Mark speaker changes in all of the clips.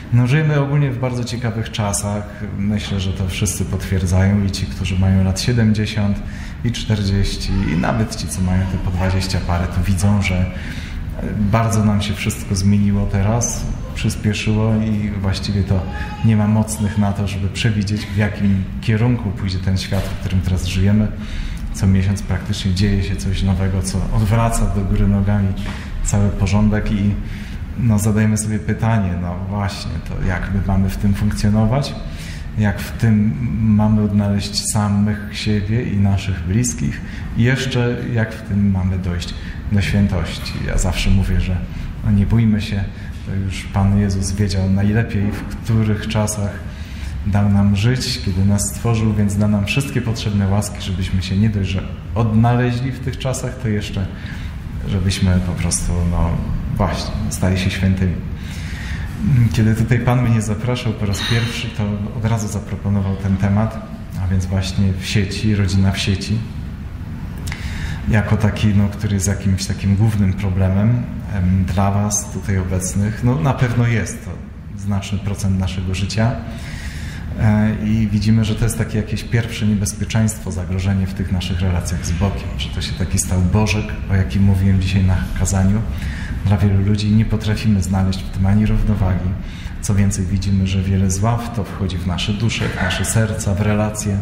Speaker 1: No, żyjemy ogólnie w bardzo ciekawych czasach. Myślę, że to wszyscy potwierdzają i ci, którzy mają lat 70 i 40 i nawet ci, co mają te po 20 parę, to widzą, że bardzo nam się wszystko zmieniło teraz, przyspieszyło i właściwie to nie ma mocnych na to, żeby przewidzieć, w jakim kierunku pójdzie ten świat, w którym teraz żyjemy. Co miesiąc praktycznie dzieje się coś nowego, co odwraca do góry nogami cały porządek i no, zadajemy sobie pytanie, no właśnie, to jak my mamy w tym funkcjonować, jak w tym mamy odnaleźć samych siebie i naszych bliskich i jeszcze jak w tym mamy dojść do świętości. Ja zawsze mówię, że no, nie bójmy się, to już Pan Jezus wiedział najlepiej, w których czasach dał nam żyć, kiedy nas stworzył, więc da nam wszystkie potrzebne łaski, żebyśmy się nie dość, że odnaleźli w tych czasach, to jeszcze żebyśmy po prostu, no właśnie, stali się świętymi. Kiedy tutaj Pan mnie zapraszał po raz pierwszy, to od razu zaproponował ten temat, a więc właśnie w sieci, rodzina w sieci, jako taki, no, który jest jakimś takim głównym problemem dla Was tutaj obecnych. No na pewno jest to znaczny procent naszego życia i widzimy, że to jest takie jakieś pierwsze niebezpieczeństwo, zagrożenie w tych naszych relacjach z Bogiem, że to się taki stał Bożek, o jakim mówiłem dzisiaj na kazaniu. Dla wielu ludzi nie potrafimy znaleźć w tym ani równowagi. Co więcej, widzimy, że wiele zła w to wchodzi w nasze dusze, w nasze serca, w relacje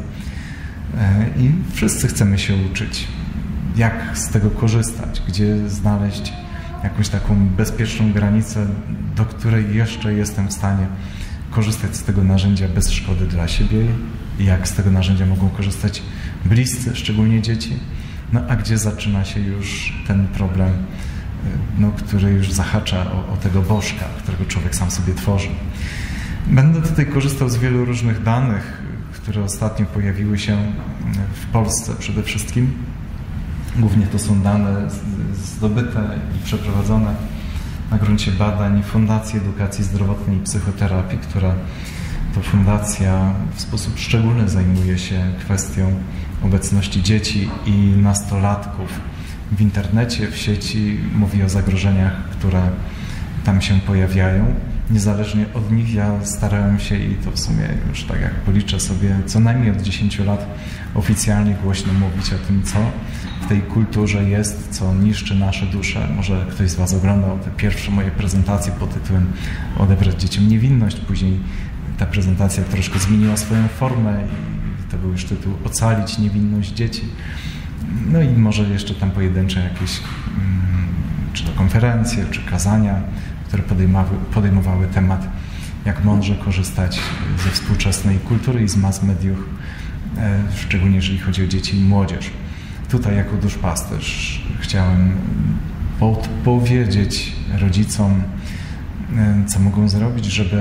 Speaker 1: i wszyscy chcemy się uczyć, jak z tego korzystać, gdzie znaleźć jakąś taką bezpieczną granicę, do której jeszcze jestem w stanie korzystać z tego narzędzia bez szkody dla siebie i jak z tego narzędzia mogą korzystać bliscy, szczególnie dzieci, no a gdzie zaczyna się już ten problem, no, który już zahacza o tego bożka, którego człowiek sam sobie tworzy. Będę tutaj korzystał z wielu różnych danych, które ostatnio pojawiły się w Polsce przede wszystkim. Głównie to są dane zdobyte i przeprowadzone na gruncie badań Fundacji Edukacji Zdrowotnej i Psychoterapii, która to fundacja w sposób szczególny zajmuje się kwestią obecności dzieci i nastolatków w internecie, w sieci. Mówi o zagrożeniach, które tam się pojawiają. Niezależnie od nich ja starałem się i to w sumie już tak jak policzę sobie co najmniej od 10 lat oficjalnie głośno mówić o tym, co w tej kulturze jest, co niszczy nasze dusze. Może ktoś z Was oglądał te pierwsze moje prezentacje pod tytułem Odebrać dzieciom niewinność. Później ta prezentacja troszkę zmieniła swoją formę i to był już tytuł Ocalić niewinność dzieci. No i może jeszcze tam pojedyncze jakieś czy to konferencje, czy kazania, które podejmowały temat, jak mądrze korzystać ze współczesnej kultury i z mass mediów, szczególnie jeżeli chodzi o dzieci i młodzież. Tutaj jako duszpasterz chciałem podpowiedzieć rodzicom, co mogą zrobić, żeby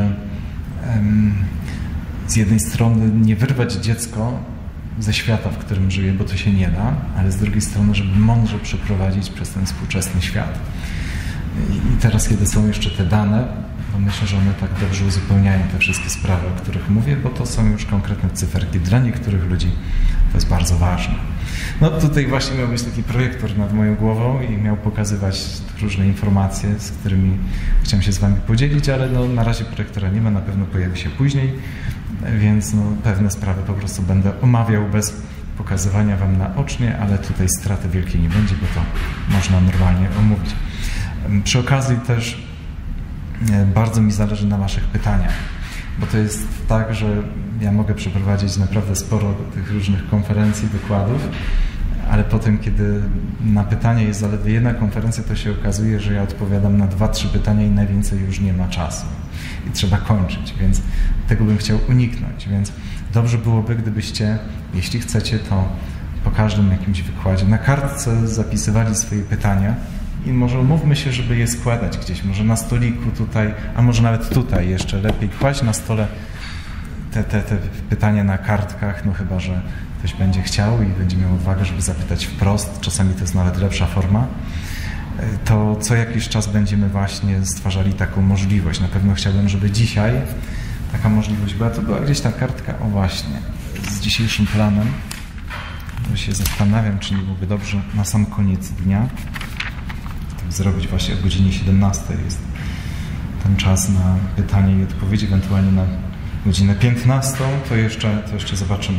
Speaker 1: z jednej strony nie wyrwać dziecko ze świata, w którym żyje, bo to się nie da, ale z drugiej strony, żeby mądrze przeprowadzić przez ten współczesny świat. I teraz, kiedy są jeszcze te dane, to myślę, że one tak dobrze uzupełniają te wszystkie sprawy, o których mówię, bo to są już konkretne cyferki. Dla niektórych ludzi to jest bardzo ważne. No tutaj właśnie miał być taki projektor nad moją głową i miał pokazywać różne informacje, z którymi chciałem się z Wami podzielić, ale no, na razie projektora nie ma, na pewno pojawi się później, więc no, pewne sprawy po prostu będę omawiał bez pokazywania Wam naocznie, ale tutaj straty wielkiej nie będzie, bo to można normalnie omówić. Przy okazji też bardzo mi zależy na Waszych pytaniach, bo to jest tak, że ja mogę przeprowadzić naprawdę sporo tych różnych konferencji, wykładów, ale potem, kiedy na pytanie jest zaledwie jedna konferencja, to się okazuje, że ja odpowiadam na 2-3 pytania i najwięcej już nie ma czasu i trzeba kończyć, więc tego bym chciał uniknąć, więc dobrze byłoby, gdybyście, jeśli chcecie, to po każdym jakimś wykładzie na kartce zapisywali swoje pytania i może umówmy się, żeby je składać gdzieś, może na stoliku tutaj, a może nawet tutaj jeszcze lepiej kłaść na stole te pytania na kartkach, no chyba że ktoś będzie chciał i będzie miał odwagę, żeby zapytać wprost, czasami to jest nawet lepsza forma, to co jakiś czas będziemy właśnie stwarzali taką możliwość. Na pewno chciałbym, żeby dzisiaj taka możliwość była. To była gdzieś ta kartka, o właśnie, z dzisiejszym planem. To się zastanawiam, czy nie byłoby dobrze na sam koniec dnia tak zrobić właśnie o godzinie 17 jest ten czas na pytanie i odpowiedzi, ewentualnie na godzinę 15, to jeszcze zobaczymy.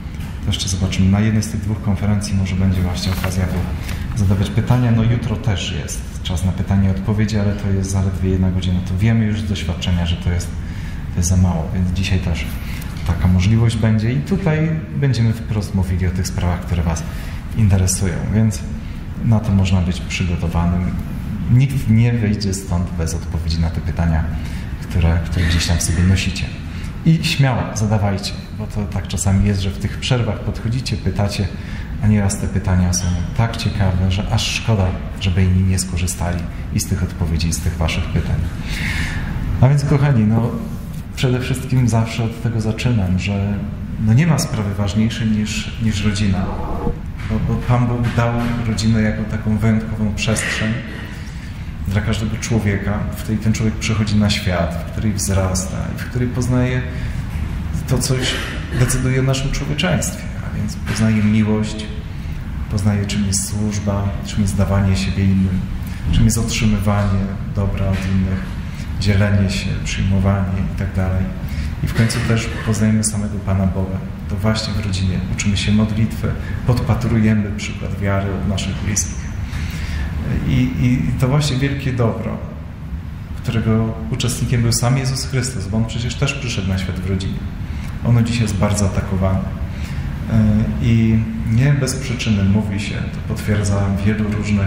Speaker 1: Na jednej z tych 2 konferencji może będzie właśnie okazja, by zadawać pytania. No jutro też jest czas na pytanie i odpowiedzi, ale to jest zaledwie 1 godzina. To wiemy już z doświadczenia, że to jest za mało, więc dzisiaj też taka możliwość będzie i tutaj będziemy wprost mówili o tych sprawach, które Was interesują, więc na to można być przygotowanym. Nikt nie wyjdzie stąd bez odpowiedzi na te pytania, które gdzieś tam w sobie nosicie. I śmiało zadawajcie, bo to tak czasami jest, że w tych przerwach podchodzicie, pytacie, a nieraz te pytania są tak ciekawe, że aż szkoda, żeby inni nie skorzystali i z tych odpowiedzi, i z tych Waszych pytań. A więc kochani, przede wszystkim zawsze od tego zaczynam, że nie ma sprawy ważniejszej niż rodzina. Bo Pan Bóg dał rodzinę jako taką wyjątkową przestrzeń dla każdego człowieka, w której ten człowiek przychodzi na świat, w której wzrasta i w której poznaje to, coś decyduje o naszym człowieczeństwie. A więc poznaje miłość, poznaje, czym jest służba, czym jest dawanie siebie innym, czym jest otrzymywanie dobra od innych, dzielenie się, przyjmowanie i tak dalej. I w końcu też poznajemy samego Pana Boga. To właśnie w rodzinie uczymy się modlitwy, podpatrujemy przykład wiary od naszych bliskich. I to właśnie wielkie dobro, którego uczestnikiem był sam Jezus Chrystus, bo On przecież też przyszedł na świat w rodzinie. Ono dzisiaj jest bardzo atakowane. I nie bez przyczyny mówi się, to potwierdza wielu różnych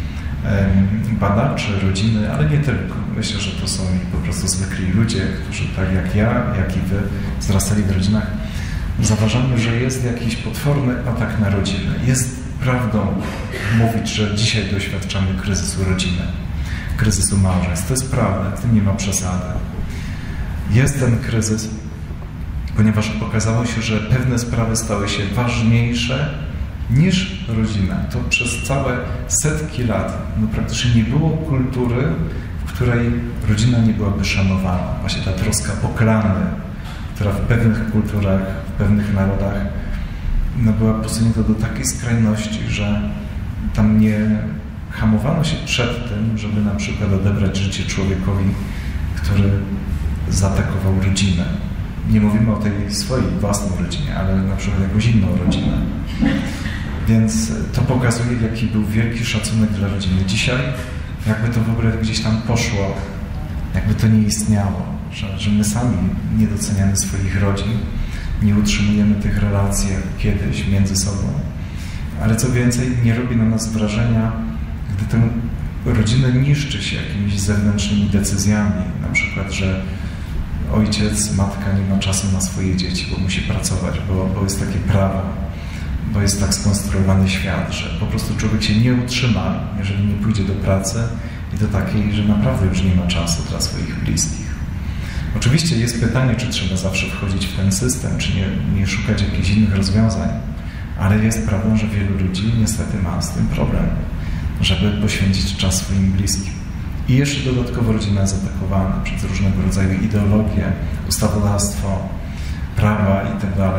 Speaker 1: badaczy rodziny, ale nie tylko. Myślę, że to są po prostu zwykli ludzie, którzy tak jak ja, jak i wy wzrastali w rodzinach. Zauważamy, że jest jakiś potworny atak na rodzinę. Jest prawdą mówić, że dzisiaj doświadczamy kryzysu rodziny, kryzysu małżeństw. To jest prawda, w tym nie ma przesady. Jest ten kryzys, ponieważ okazało się, że pewne sprawy stały się ważniejsze niż rodzina. To przez całe setki lat praktycznie nie było kultury, w której rodzina nie byłaby szanowana. Właśnie ta troska o klany, która w pewnych kulturach, w pewnych narodach była posunięta do takiej skrajności, że tam nie hamowano się przed tym, żeby na przykład odebrać życie człowiekowi, który zaatakował rodzinę. Nie mówimy o tej swojej własnej rodzinie, ale na przykład jakąś inną rodzinę. Więc to pokazuje, jaki był wielki szacunek dla rodziny. Dzisiaj jakby to w ogóle gdzieś tam poszło, jakby to nie istniało, że my sami nie doceniamy swoich rodzin, nie utrzymujemy tych relacji jak kiedyś między sobą. Ale co więcej, nie robi na nas wrażenia, gdy tę rodzinę niszczy się jakimiś zewnętrznymi decyzjami, na przykład, że ojciec, matka nie ma czasu na swoje dzieci, bo musi pracować, bo jest takie prawo, bo jest tak skonstruowany świat, że po prostu człowiek się nie utrzyma, jeżeli nie pójdzie do pracy i do takiej, że naprawdę już nie ma czasu dla swoich bliskich. Oczywiście jest pytanie, czy trzeba zawsze wchodzić w ten system, czy nie szukać jakichś innych rozwiązań, ale jest prawdą, że wielu ludzi niestety ma z tym problem, żeby poświęcić czas swoim bliskim. I jeszcze dodatkowo rodzina jest atakowana przez różnego rodzaju ideologie, ustawodawstwo, prawa itd.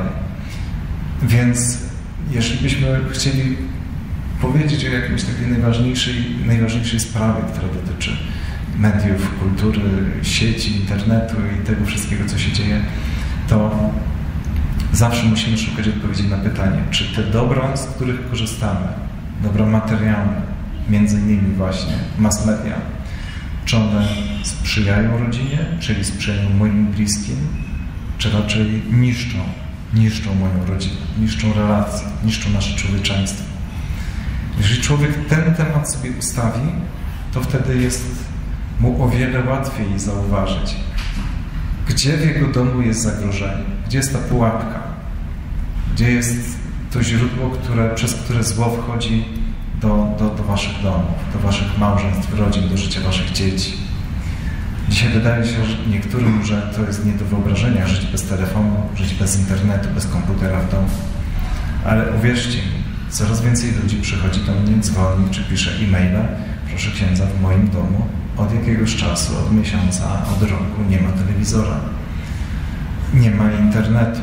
Speaker 1: Więc jeśli byśmy chcieli powiedzieć o jakiejś takiej najważniejszej sprawie, która dotyczy mediów, kultury, sieci, internetu i tego wszystkiego, co się dzieje, to zawsze musimy szukać odpowiedzi na pytanie, czy te dobra, z których korzystamy, dobra materialne, między innymi właśnie mass media, czy one sprzyjają rodzinie, czyli sprzyjają moim bliskim, czy raczej niszczą moją rodzinę, niszczą relacje, niszczą nasze człowieczeństwo. Jeżeli człowiek ten temat sobie ustawi, to wtedy jest mu o wiele łatwiej zauważyć, gdzie w jego domu jest zagrożenie, gdzie jest ta pułapka, gdzie jest to źródło, przez które zło wchodzi do waszych domów, do waszych małżeństw, rodzin, do życia waszych dzieci. Dzisiaj wydaje się że niektórym, że to jest nie do wyobrażenia żyć bez telefonu, żyć bez internetu, bez komputera w domu. Ale uwierzcie mi, coraz więcej ludzi przychodzi do mnie, dzwoni czy pisze e-maile. Proszę księdza, w moim domu od jakiegoś czasu, od miesiąca, od roku nie ma telewizora, nie ma internetu.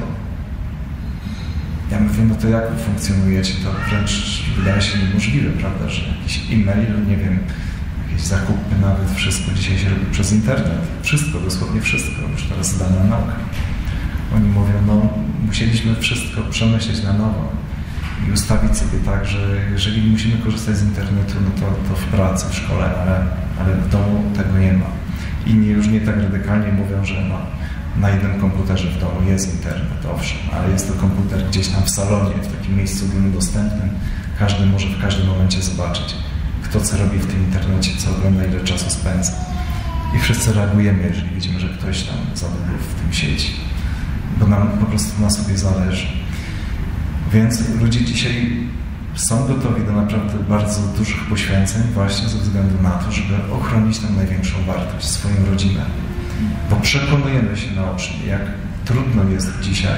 Speaker 1: Ja mówię, no to jak wy funkcjonujecie? To wręcz wydaje się niemożliwe, prawda, że jakiś e-mail, nie wiem, jakieś zakupy, nawet wszystko dzisiaj się robi przez internet. Wszystko, dosłownie wszystko, już teraz dana nauka. Oni mówią, no musieliśmy wszystko przemyśleć na nowo i ustawić sobie tak, że jeżeli musimy korzystać z internetu, no to w pracy, w szkole, ale w domu tego nie ma. Inni już nie tak radykalnie mówią, że no, na jednym komputerze w domu jest internet, owszem, ale jest to komputer gdzieś tam w salonie, w takim miejscu ogólnodostępnym. Każdy może w każdym momencie zobaczyć, kto co robi w tym internecie, co ogląda, ile czasu spędza. I wszyscy reagujemy, jeżeli widzimy, że ktoś tam zadobył w tym sieci, bo nam po prostu na sobie zależy. Więc ludzie dzisiaj są gotowi do naprawdę bardzo dużych poświęceń właśnie ze względu na to, żeby ochronić tę największą wartość, swoją rodzinę. Bo przekonujemy się naocznie, jak trudno jest dzisiaj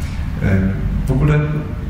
Speaker 1: w ogóle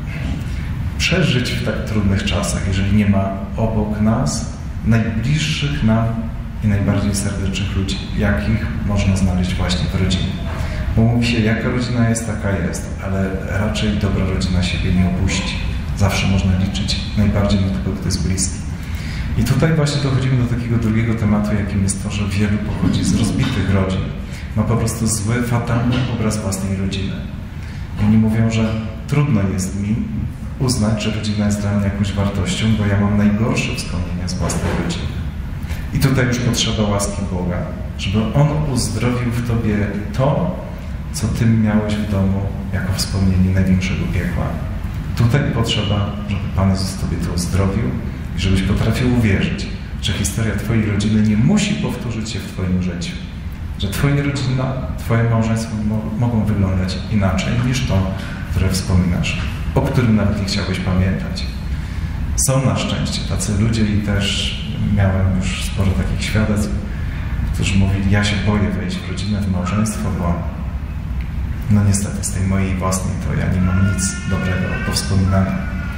Speaker 1: przeżyć w tak trudnych czasach, jeżeli nie ma obok nas najbliższych nam i najbardziej serdecznych ludzi, jakich można znaleźć właśnie w rodzinie. Bo mówi się, jaka rodzina jest, taka jest, ale raczej dobra rodzina siebie nie opuści. Zawsze można liczyć najbardziej na tego, kto jest bliski. I tutaj właśnie dochodzimy do takiego drugiego tematu, jakim jest to, że wielu pochodzi z rozbitych rodzin. Ma po prostu zły, fatalny obraz własnej rodziny. I oni mówią, że trudno jest mi uznać, że rodzina jest dla mnie jakąś wartością, bo ja mam najgorsze wspomnienia z własnej rodziny. I tutaj już potrzeba łaski Boga, żeby On uzdrowił w Tobie to, co Ty miałeś w domu jako wspomnienie największego piekła. Tutaj potrzeba, żeby Pan Jezus Tobie to uzdrowił i żebyś potrafił uwierzyć, że historia Twojej rodziny nie musi powtórzyć się w Twoim życiu. Że Twoja rodzina, Twoje małżeństwo mogą wyglądać inaczej niż to, które wspominasz, o którym nawet nie chciałbyś pamiętać. Są na szczęście tacy ludzie i też miałem już sporo takich świadectw, którzy mówili, ja się boję wejść w rodzinę, w małżeństwo, bo no niestety z tej mojej własnej to ja nie mam nic dobrego do wspominania.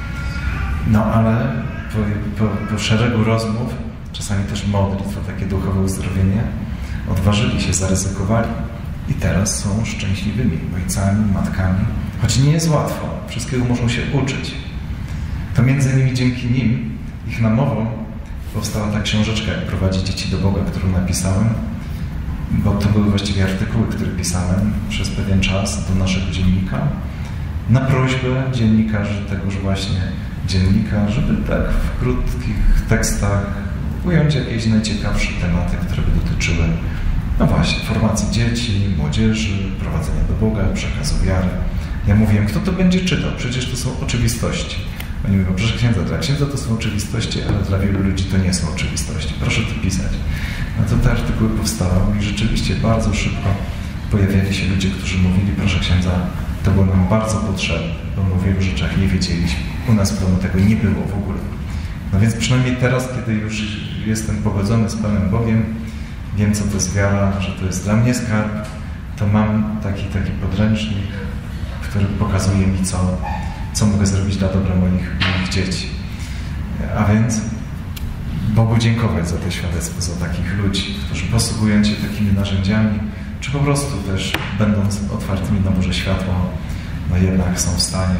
Speaker 1: No ale po szeregu rozmów, czasami też modlitw o takie duchowe uzdrowienie, odważyli się, zaryzykowali i teraz są szczęśliwymi ojcami, matkami, choć nie jest łatwo, wszystkiego muszą się uczyć. To między innymi dzięki nim, ich namową, powstała ta książeczka, jak prowadzi dzieci do Boga, którą napisałem, bo to były właściwie artykuły, które pisałem przez pewien czas do naszego dziennika, na prośbę dziennikarzy tegoż właśnie dziennika, żeby tak w krótkich tekstach ująć jakieś najciekawsze tematy, które by dotyczyły, no właśnie, formacji dzieci, młodzieży, prowadzenia do Boga, przekazu wiary. Ja mówiłem, kto to będzie czytał? Przecież to są oczywistości. Oni mówią, proszę księdza, dla księdza to są oczywistości, ale dla wielu ludzi to nie są oczywistości. Proszę to pisać. No to te artykuły powstały i rzeczywiście bardzo szybko pojawiali się ludzie, którzy mówili, proszę księdza, to było nam bardzo potrzebne, bo o wielu rzeczach nie wiedzieliśmy. U nas w domu tego nie było w ogóle. No więc przynajmniej teraz, kiedy już jestem pogodzony z Panem Bogiem, wiem, co to jest wiara, że to jest dla mnie skarb, to mam taki podręcznik, który pokazuje mi, co mogę zrobić dla dobra moich dzieci. A więc Bogu dziękować za te świadectwa, za takich ludzi, którzy posługując się takimi narzędziami, czy po prostu też będąc otwartymi na Boże światło, no jednak są w stanie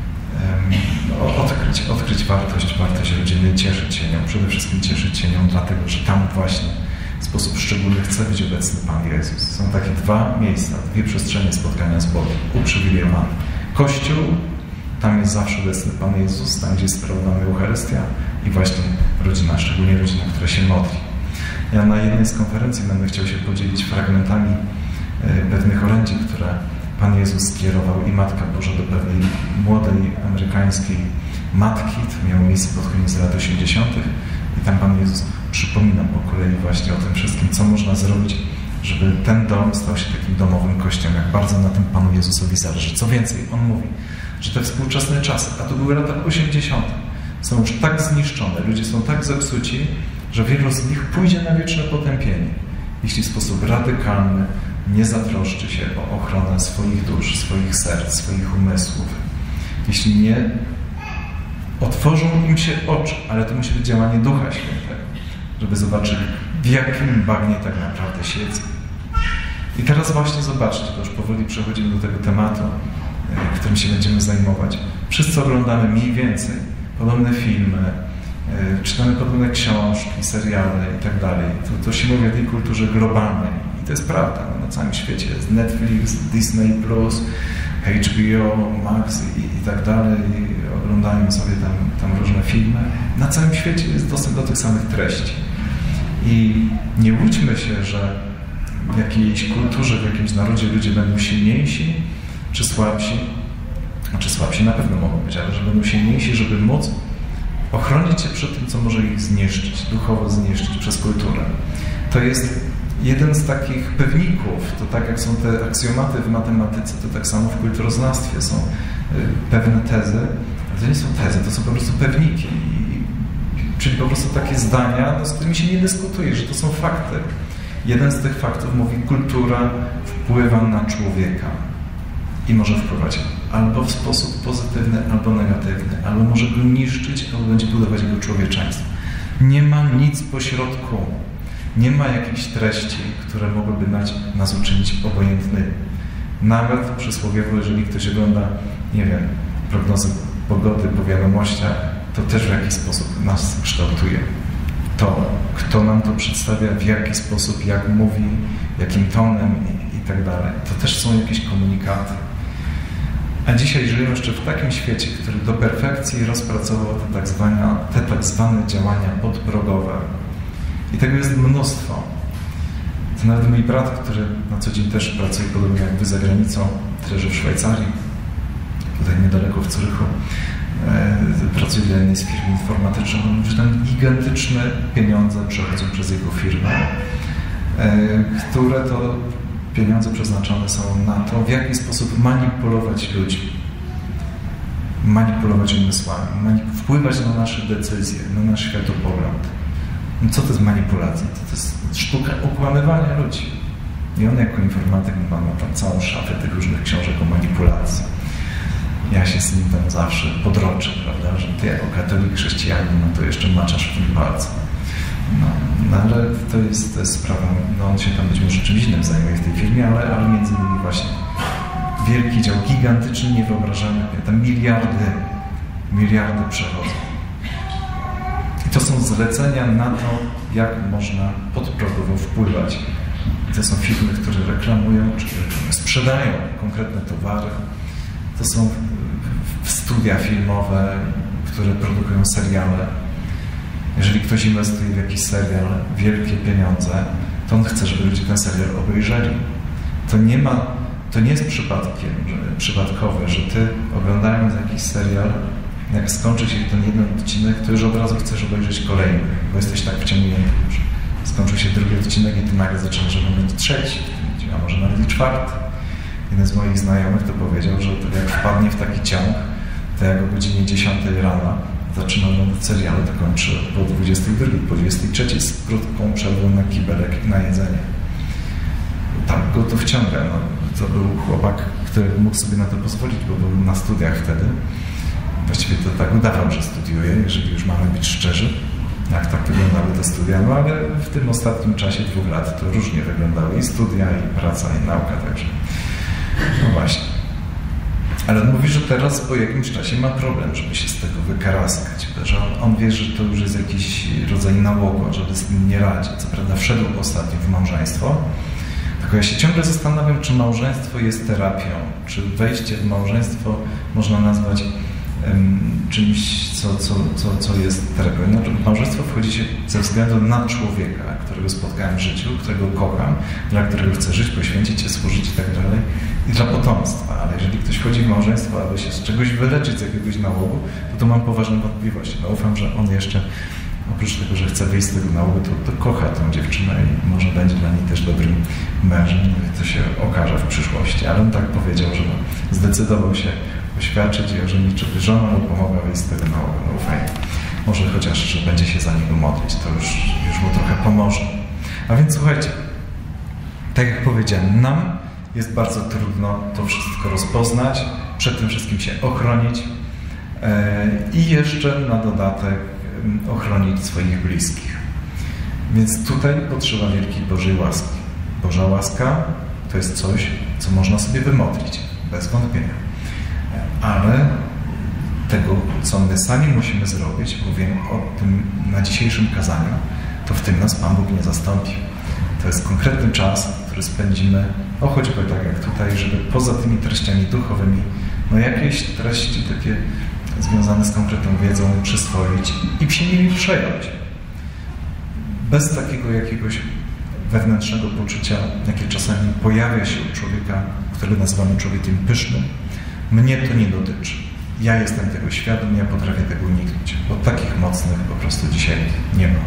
Speaker 1: odkryć wartość rodziny, cieszyć się nią, przede wszystkim cieszyć się nią dlatego, że tam właśnie w sposób szczególny chce być obecny Pan Jezus. Są takie dwa miejsca, dwie przestrzenie spotkania z Bogiem, uprzywilejowane. Kościół, tam jest zawsze obecny Pan Jezus, tam gdzie jest sprawowana Eucharystia i właśnie rodzina, szczególnie rodzina, która się modli. Ja na jednej z konferencji będę chciał się podzielić fragmentami pewnych orędzi, które Pan Jezus skierował i Matka Boża do pewnej młodej amerykańskiej matki. To miało miejsce pod koniec lat 80. I tam Pan Jezus przypomina po kolei właśnie o tym wszystkim, co można zrobić, żeby ten dom stał się takim domowym kościołem, jak bardzo na tym Panu Jezusowi zależy. Co więcej, On mówi, że te współczesne czasy, a to były lata 80., są już tak zniszczone, ludzie są tak zepsuci, że wielu z nich pójdzie na wieczne potępienie, jeśli w sposób radykalny nie zatroszczy się o ochronę swoich dusz, swoich serc, swoich umysłów. Jeśli nie otworzą im się oczy, ale to musi być działanie Ducha Świętego, żeby zobaczyli, w jakim bagnie tak naprawdę siedzą. I teraz właśnie zobaczcie, to już powoli przechodzimy do tego tematu, którym się będziemy zajmować. Wszyscy oglądamy mniej więcej podobne filmy, czytamy podobne książki, seriale i tak dalej. To się mówi o tej kulturze globalnej. I to jest prawda. No, na całym świecie jest Netflix, Disney+, HBO, Max i tak dalej. Oglądają sobie tam różne filmy. Na całym świecie jest dostęp do tych samych treści. I nie łudźmy się, że w jakiejś kulturze, w jakimś narodzie ludzie będą silniejsi czy słabsi. Znaczy słabsi na pewno mogą być, ale że będą silniejsi, żeby móc ochronić się przed tym, co może ich zniszczyć, duchowo zniszczyć przez kulturę. To jest jeden z takich pewników. To tak jak są te aksjomaty w matematyce, to tak samo w kulturoznawstwie są pewne tezy. Ale to nie są tezy, to są po prostu pewniki. Czyli po prostu takie zdania, no, z którymi się nie dyskutuje, że to są fakty. Jeden z tych faktów mówi, kultura wpływa na człowieka i może wpływać albo w sposób pozytywny, albo negatywny, albo może go niszczyć, albo będzie budować jego człowieczeństwo. Nie ma nic pośrodku. Nie ma jakichś treści, które mogłyby nas uczynić obojętnymi. Nawet przysłowiowo, jeżeli ktoś ogląda, nie wiem, prognozy pogody po wiadomościach, to też w jakiś sposób nas kształtuje. To, kto nam to przedstawia, w jaki sposób, jak mówi, jakim tonem i tak dalej. To też są jakieś komunikaty. A dzisiaj żyjemy jeszcze w takim świecie, który do perfekcji rozpracował te tak zwane działania podprogowe. I tego jest mnóstwo. To nawet mój brat, który na co dzień też pracuje, podobnie jak wy, za granicą, też w Szwajcarii, tutaj niedaleko w Zurychu, pracuje dla jednej z firm informatycznych. On mówi, że tam gigantyczne pieniądze przechodzą przez jego firmę, które to pieniądze przeznaczone są na to, w jaki sposób manipulować ludźmi, manipulować umysłami, wpływać na nasze decyzje, na nasz światopogląd. No co to jest manipulacja? To jest sztuka okłamywania ludzi. I on jako informatyk ma tam całą szafę tych różnych książek o manipulacji. Ja się z nim tam zawsze podroczę, prawda, że ty jako katolik, chrześcijanin, no to jeszcze maczasz w tym palce. No ale to jest sprawa, no on się tam być może czymś innym zajmuje w tej firmie, ale między innymi właśnie wielki dział, gigantyczny, niewyobrażalny, tam miliardy przechodzą. I to są zlecenia na to, jak można podprogowo wpływać. I to są firmy, które reklamują, czy sprzedają konkretne towary. To są studia filmowe, które produkują seriale. Jeżeli ktoś inwestuje w jakiś serial, wielkie pieniądze, to on chce, żeby ludzie ten serial obejrzeli. To nie jest przypadkowe, że ty, oglądając jakiś serial, jak skończy się ten jeden odcinek, to już od razu chcesz obejrzeć kolejny, bo jesteś tak wciągnięty już. Skończył się drugi odcinek i ty nagle zaczynasz oglądać trzeci, a może nawet i czwarty. Jeden z moich znajomych to powiedział, że to jak wpadnie w taki ciąg, to jak o godzinie 10 rano zaczyna oglądać seriale, to kończy po 22, po 23 z krótką przerwą na kibelek i na jedzenie. Tak go to wciąga. No, to był chłopak, który mógł sobie na to pozwolić, bo był na studiach wtedy. Właściwie to tak udawał, że studiuje, jeżeli już mamy być szczerzy, jak tak wyglądały te studia. No ale w tym ostatnim czasie 2 lat to różnie wyglądały i studia, i praca, i nauka, także no właśnie. Ale on mówi, że teraz po jakimś czasie ma problem, żeby się z tego wykaraskać, że on wie, że to już jest jakiś rodzaj nałogu, żeby z tym nie radzi. Co prawda wszedł ostatnio w małżeństwo, tylko ja się ciągle zastanawiam, czy małżeństwo jest terapią, czy wejście w małżeństwo można nazwać czymś, co jest terapią. No, w małżeństwo wchodzi się ze względu na człowieka, którego spotkałem w życiu, którego kocham, dla którego chcę żyć, poświęcić się, służyć i tak dalej, i dla potomstwa. Ale jeżeli ktoś wchodzi w małżeństwo, aby się z czegoś wyleczyć, z jakiegoś nałogu, to mam poważne wątpliwości. No, ufam, że on jeszcze, oprócz tego, że chce wyjść z tego nałogu, to kocha tą dziewczynę i może będzie dla niej też dobrym mężem. To się okaże w przyszłości. Ale on tak powiedział, że zdecydował się oświadczyć i ożenić, żeby żona mu pomogła wyjść z tego nałogu. No fajnie. Może chociaż, że będzie się za niego modlić, to już mu trochę pomoże. A więc słuchajcie, tak jak powiedziałem, nam jest bardzo trudno to wszystko rozpoznać, przed tym wszystkim się ochronić i jeszcze na dodatek ochronić swoich bliskich. Więc tutaj potrzeba wielkiej Bożej łaski. Boża łaska to jest coś, co można sobie wymodlić, bez wątpienia. Ale tego, co my sami musimy zrobić, bo wiem o tym na dzisiejszym kazaniu, to w tym nas Pan Bóg nie zastąpi. To jest konkretny czas, który spędzimy, choćby tak jak tutaj, żeby poza tymi treściami duchowymi, jakieś treści takie związane z konkretną wiedzą przyswoić i się nimi przejąć. Bez takiego jakiegoś wewnętrznego poczucia, jakie czasami pojawia się u człowieka, którego nazywamy człowiekiem pysznym. Mnie to nie dotyczy. Ja jestem tego świadom, ja potrafię tego uniknąć, bo takich mocnych po prostu dzisiaj nie ma.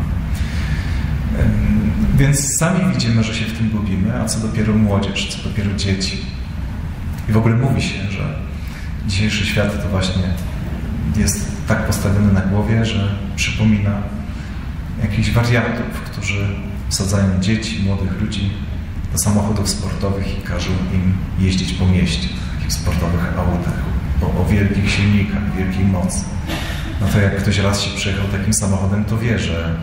Speaker 1: Więc sami widzimy, że się w tym gubimy, a co dopiero młodzież, co dopiero dzieci. I w ogóle mówi się, że dzisiejszy świat to właśnie jest tak postawiony na głowie, że przypomina jakichś wariatów, którzy wsadzają dzieci, młodych ludzi do samochodów sportowych i każą im jeździć po mieście, w takich sportowych autach, o wielkich silnikach, wielkiej mocy. No to jak ktoś raz się przejechał takim samochodem, to wie, że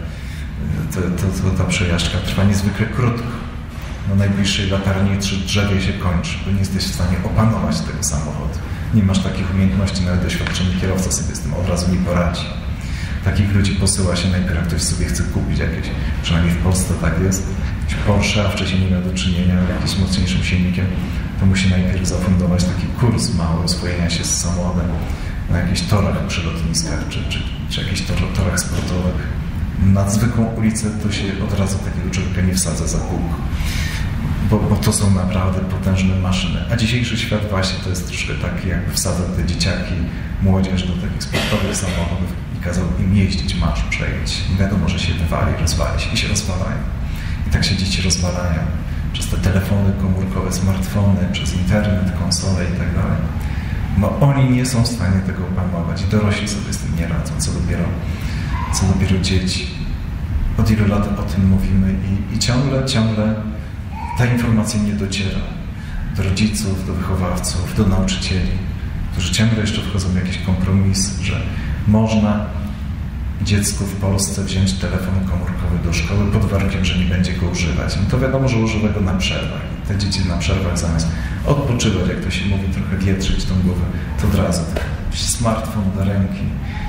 Speaker 1: ta przejażdżka trwa niezwykle krótko. Na najbliższej latarni czy drzewie się kończy, bo nie jesteś w stanie opanować tego samochodu. Nie masz takich umiejętności, nawet doświadczony kierowca sobie z tym od razu nie poradzi. Takich ludzi posyła się najpierw, jak ktoś sobie chce kupić jakieś, przynajmniej w Polsce tak jest, jakieś Porsche, a wcześniej nie miał do czynienia z jakimś mocniejszym silnikiem, to musi najpierw zafundować taki kurs mały oswojenia się z samochodem na jakichś torach przy lotniskach, czy jakichś torach sportowych. Na zwykłą ulicę to się od razu takiego człowieka nie wsadza za kółko, bo to są naprawdę potężne maszyny. A dzisiejszy świat właśnie to jest troszkę taki, jakby wsadzał te dzieciaki, młodzież do takich sportowych samochodów i kazał im jeździć, masz przejedź. I wiadomo, że się rozwali się i się rozwalają. I tak się dzieci rozwalają przez te telefony komórkowe, smartfony, przez internet, konsole i tak dalej. No oni nie są w stanie tego opanować i dorośli sobie z tym nie radzą, co dopiero dzieci. Od ilu lat o tym mówimy i ciągle ta informacja nie dociera do rodziców, do wychowawców, do nauczycieli, którzy ciągle jeszcze wchodzą w jakiś kompromis, że można dziecku w Polsce wziąć telefon komórkowy do szkoły pod warunkiem, że nie będzie go używać. No to wiadomo, że używa go na przerwach. Te dzieci na przerwach zamiast odpoczywać, jak to się mówi, trochę wietrzyć tą głowę, to od razu smartfon do ręki,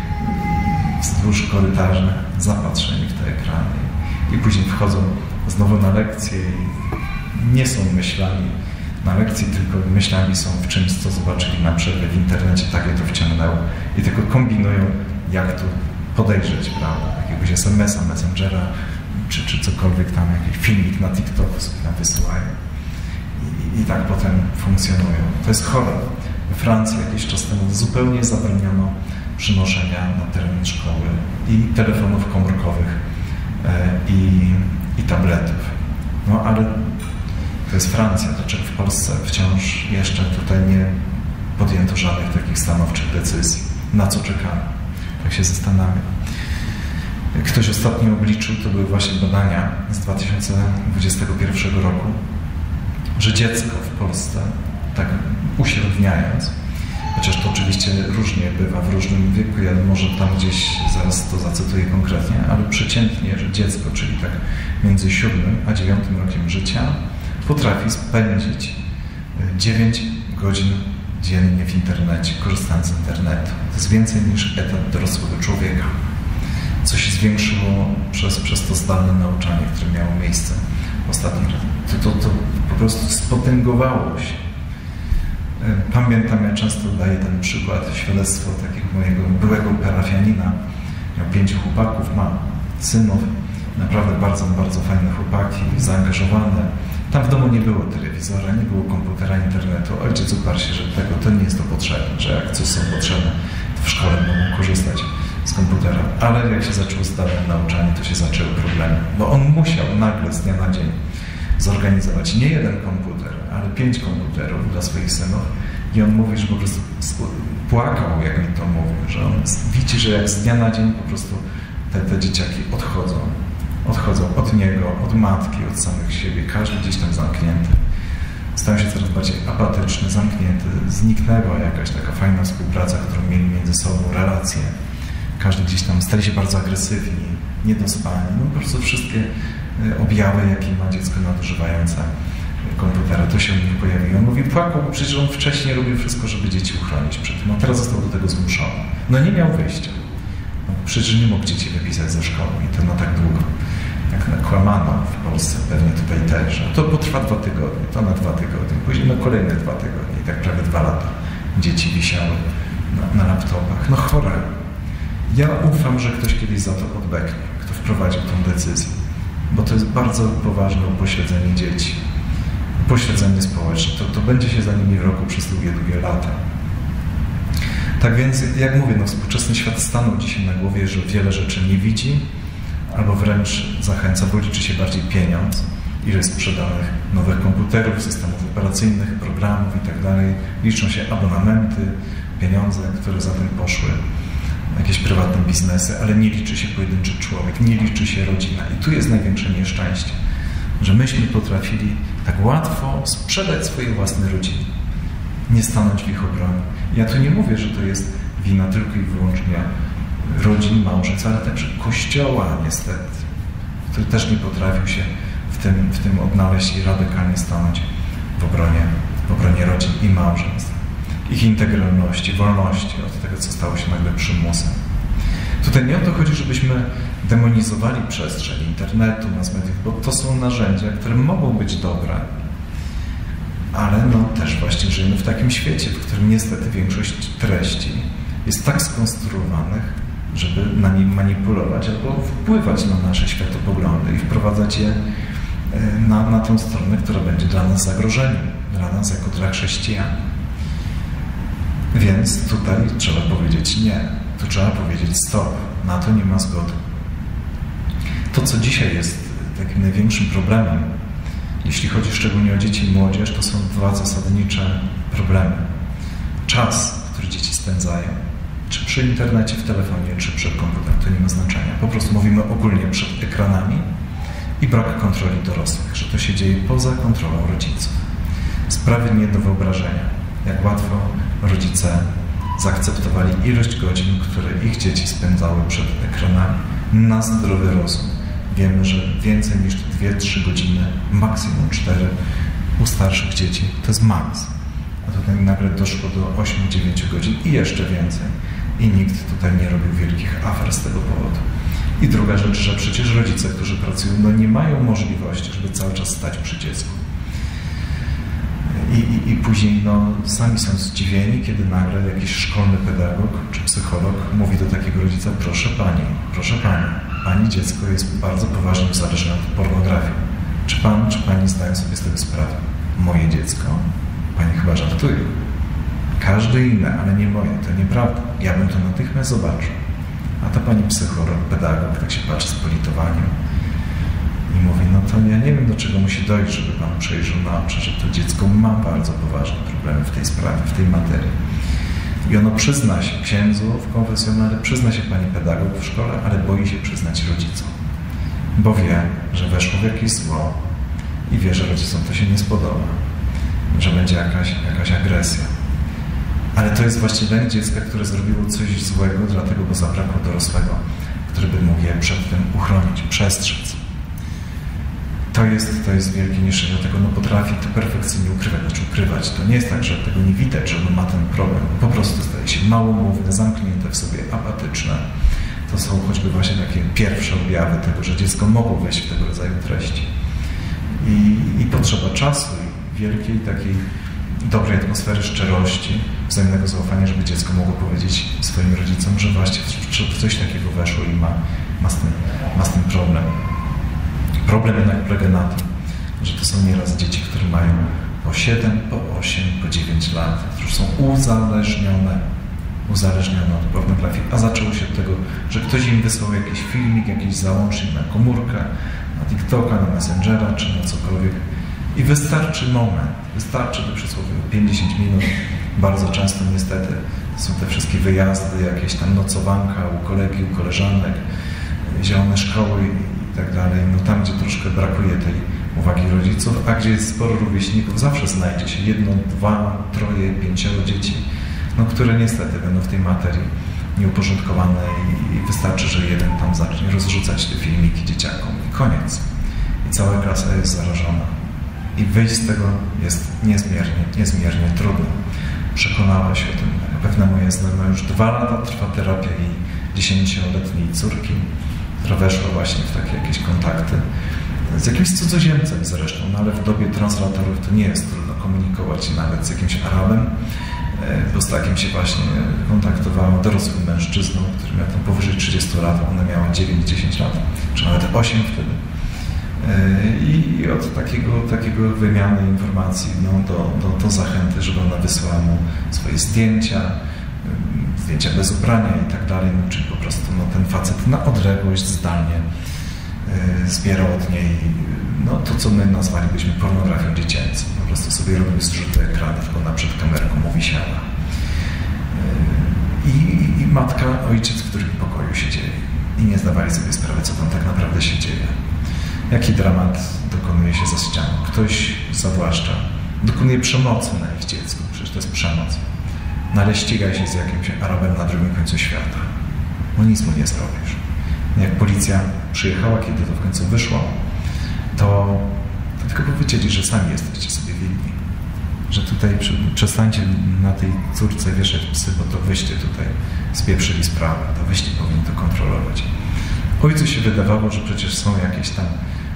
Speaker 1: wzdłuż korytarza, zapatrzeni w te ekrany i później wchodzą znowu na lekcje i nie są myślami na lekcji, tylko myślami są w czymś, co zobaczyli na przerwie w internecie, tak je to wciągnęło i tylko kombinują, jak tu podejrzeć, prawda, jakiegoś SMS-a, Messengera, czy cokolwiek tam, jakiś filmik na TikToku sobie tam wysyłają i tak potem funkcjonują. To jest chore. We Francji jakiś czas temu zupełnie zabroniono przynoszenia na teren szkoły i telefonów komórkowych i tabletów. No ale to jest Francja, dlaczego w Polsce wciąż jeszcze tutaj nie podjęto żadnych takich stanowczych decyzji? Na co czekamy? Tak się zastanawiam. Ktoś ostatnio obliczył, to były właśnie badania z 2021 roku, że dziecko w Polsce, tak uśredniając, chociaż to oczywiście różnie bywa w różnym wieku, ja może tam gdzieś zaraz to zacytuję konkretnie, ale przeciętnie, że dziecko, czyli tak między 7 a 9 rokiem życia, potrafi spędzić 9 godzin dziennie w internecie, korzystając z internetu. To jest więcej niż etat dorosłego człowieka. Co się zwiększyło przez to zdalne nauczanie, które miało miejsce ostatnio. To po prostu spotęgowało się. Pamiętam, ja często daję ten przykład, świadectwo takiego mojego byłego parafianina. Miał 5 chłopaków, ma synów, naprawdę bardzo, bardzo fajne chłopaki, zaangażowane. Tam w domu nie było telewizora, nie było komputera, internetu. Ojciec uparł się, że tego to nie jest to potrzebne, że jak coś są potrzebne, to w szkole mogą korzystać z komputera. Ale jak się zaczęło zdalne nauczanie, to się zaczęły problemy, bo on musiał nagle z dnia na dzień zorganizować nie jeden komputer, ale 5 komputerów dla swoich synów i on mówi, że po prostu płakał, jak mi to mówił, że on widzi, że jak z dnia na dzień po prostu te dzieciaki odchodzą od niego, od matki, od samych siebie, każdy gdzieś tam zamknięty. Stają się coraz bardziej apatyczny, zamknięty, zniknęła jakaś taka fajna współpraca, którą mieli między sobą, relacje. Każdy gdzieś tam stali się bardzo agresywni, niedospani, no po prostu wszystkie objawy, jakie ma dziecko nadużywające komputera. To się u nich pojawiło. On mówi, płakał, bo przecież on wcześniej robił wszystko, żeby dzieci uchronić przed tym, a teraz został do tego zmuszony. No nie miał wyjścia. No, przecież nie mógł dzieci wypisać ze szkoły i to na tak długo. Jak nakłamano w Polsce, pewnie tutaj też. To potrwa 2 tygodnie, to na 2 tygodnie, później na kolejne 2 tygodnie i tak prawie 2 lata dzieci wisiały na laptopach. No chore. Ja ufam, że ktoś kiedyś za to odbeknie, kto wprowadził tą decyzję, bo to jest bardzo poważne upośledzenie dzieci. Upośledzenie społeczne. To będzie się za nimi roku przez długie lata. Tak więc, jak mówię, współczesny świat stanął dzisiaj na głowie, że wiele rzeczy nie widzi, albo wręcz zachęca, bo liczy się bardziej pieniądz, ile sprzedanych nowych komputerów, systemów operacyjnych, programów itd. Liczą się abonamenty, pieniądze, które za tym poszły, jakieś prywatne biznesy, ale nie liczy się pojedynczy człowiek, nie liczy się rodzina. I tu jest największe nieszczęście, że myśmy potrafili tak łatwo sprzedać swoje własne rodziny, nie stanąć w ich obronie. Ja tu nie mówię, że to jest wina tylko i wyłącznie rodzin, małżeństw, ale także Kościoła niestety, który też nie potrafił się w tym odnaleźć i radykalnie stanąć w obronie rodzin i małżeństw, ich integralności, wolności od tego, co stało się nagle przymusem. Tutaj nie o to chodzi, żebyśmy demonizowali przestrzeń internetu, mass mediów, bo to są narzędzia, które mogą być dobre, ale też właśnie żyjemy w takim świecie, w którym niestety większość treści jest tak skonstruowanych, żeby na nim manipulować albo wpływać na nasze światopoglądy i wprowadzać je na tę stronę, która będzie dla nas zagrożeniem, dla nas jako dla chrześcijan. Więc tutaj trzeba powiedzieć nie. Tu trzeba powiedzieć stop. Na to nie ma zgody. To, co dzisiaj jest takim największym problemem, jeśli chodzi szczególnie o dzieci i młodzież, to są 2 zasadnicze problemy. Czas, który dzieci spędzają, czy przy internecie, w telefonie, czy przed komputerem, to nie ma znaczenia. Po prostu mówimy ogólnie przed ekranami i brak kontroli dorosłych, że to się dzieje poza kontrolą rodziców. Sprawy nie do wyobrażenia, jak łatwo rodzice zaakceptowali ilość godzin, które ich dzieci spędzały przed ekranami na zdrowy rozum. Wiemy, że więcej niż 2-3 godziny, maksimum 4 u starszych dzieci to jest maks. A tutaj nagle doszło do 8-9 godzin i jeszcze więcej. I nikt tutaj nie robił wielkich afer z tego powodu. I druga rzecz, że przecież rodzice, którzy pracują, nie mają możliwości, żeby cały czas stać przy dziecku. I później sami są zdziwieni, kiedy nagle jakiś szkolny pedagog czy psycholog mówi do takiego rodzica: proszę pani dziecko jest bardzo poważnie uzależnione od pornografii. Czy pan, czy pani zdają sobie z tego sprawę? Moje dziecko? Pani chyba żartuje. Każde inne, ale nie moje. To nieprawda. Ja bym to natychmiast zobaczył. A ta pani psycholog, pedagog tak się patrzy z politowaniem i mówi: to ja nie wiem, do czego musi dojść, żeby pan przejrzał na oczy, że to dziecko ma bardzo poważne problemy w tej sprawie, w tej materii. I ono przyzna się księdzu w konfesjonale, przyzna się pani pedagog w szkole, ale boi się przyznać rodzicom. Bo wie, że weszło w jakieś zło i wie, że rodzicom to się nie spodoba, że będzie jakaś agresja. Ale to jest właśnie lęk dziecka, które zrobiło coś złego, dlatego, bo zabrakło dorosłego, który by mógł je przed tym uchronić, przestrzec. To jest wielkie nieszczęście, dlatego potrafi to perfekcyjnie ukrywać. To nie jest tak, że tego nie widać, że on ma ten problem. Po prostu staje się małomówne, zamknięte w sobie, apatyczne. To są choćby właśnie takie pierwsze objawy tego, że dziecko mogło wejść w tego rodzaju treści. I potrzeba czasu i wielkiej takiej dobrej atmosfery szczerości, wzajemnego zaufania, żeby dziecko mogło powiedzieć swoim rodzicom, że właśnie w coś takiego weszło i ma z tym problem. Problem jednak polega na tym, że to są nieraz dzieci, które mają po 7, po 8, po 9 lat, którzy są uzależnione od pornografii, a zaczęło się od tego, że ktoś im wysłał jakiś filmik, jakiś załącznik na komórkę, na TikToka, na Messengera, czy na cokolwiek. I wystarczy moment, wystarczy to przysłowiowo 50 minut. Bardzo często niestety są te wszystkie wyjazdy, jakieś tam nocowanka u kolegi, u koleżanek, zielone szkoły i tak dalej. Tam, gdzie troszkę brakuje tej uwagi rodziców, a gdzie jest sporo rówieśników, zawsze znajdzie się 1, 2, 3, 5 dzieci, które niestety będą w tej materii nieuporządkowane i wystarczy, że jeden tam zacznie rozrzucać te filmiki dzieciakom i koniec. I cała klasa jest zarażona. I wyjść z tego jest niezmiernie trudno. Przekonała się o tym pewna moja znajoma. Już 2 lata trwa terapia jej 10-letniej córki, która weszła właśnie w takie jakieś kontakty z jakimś cudzoziemcem zresztą, no ale w dobie translatorów to nie jest trudno komunikować się nawet z jakimś Arabem, bo z takim się właśnie kontaktowała, dorosłym mężczyzną, który miał tam powyżej 30 lat, ona miała 9-10 lat, czy nawet 8 wtedy. I od takiego wymiany informacji do zachęty, żeby ona wysłała mu swoje zdjęcia bez ubrania i tak dalej, czyli po prostu ten facet na odległość zdalnie zbierał od niej to, co my nazwalibyśmy pornografią dziecięcą. Po prostu sobie robił zrzuty ekranów, ona przed kamerką mu wisiała. I matka, ojciec, w którym pokoju się dzieje. I nie zdawali sobie sprawy, co tam tak naprawdę się dzieje. Jaki dramat dokonuje się za ścianą. Ktoś zawłaszcza, dokonuje przemocy na ich dziecku. Przecież to jest przemoc. No ale ścigaj się z jakimś Arabem na drugim końcu świata. No nic mu nie zrobisz. Jak policja przyjechała, kiedy to w końcu wyszło, to tylko powiedzieli, że sami jesteście sobie winni. Że tutaj przestańcie na tej córce wieszać psy, bo to wyście tutaj spieprzyli sprawę, to wyście powinni to kontrolować. Ojcu się wydawało, że przecież są jakieś tam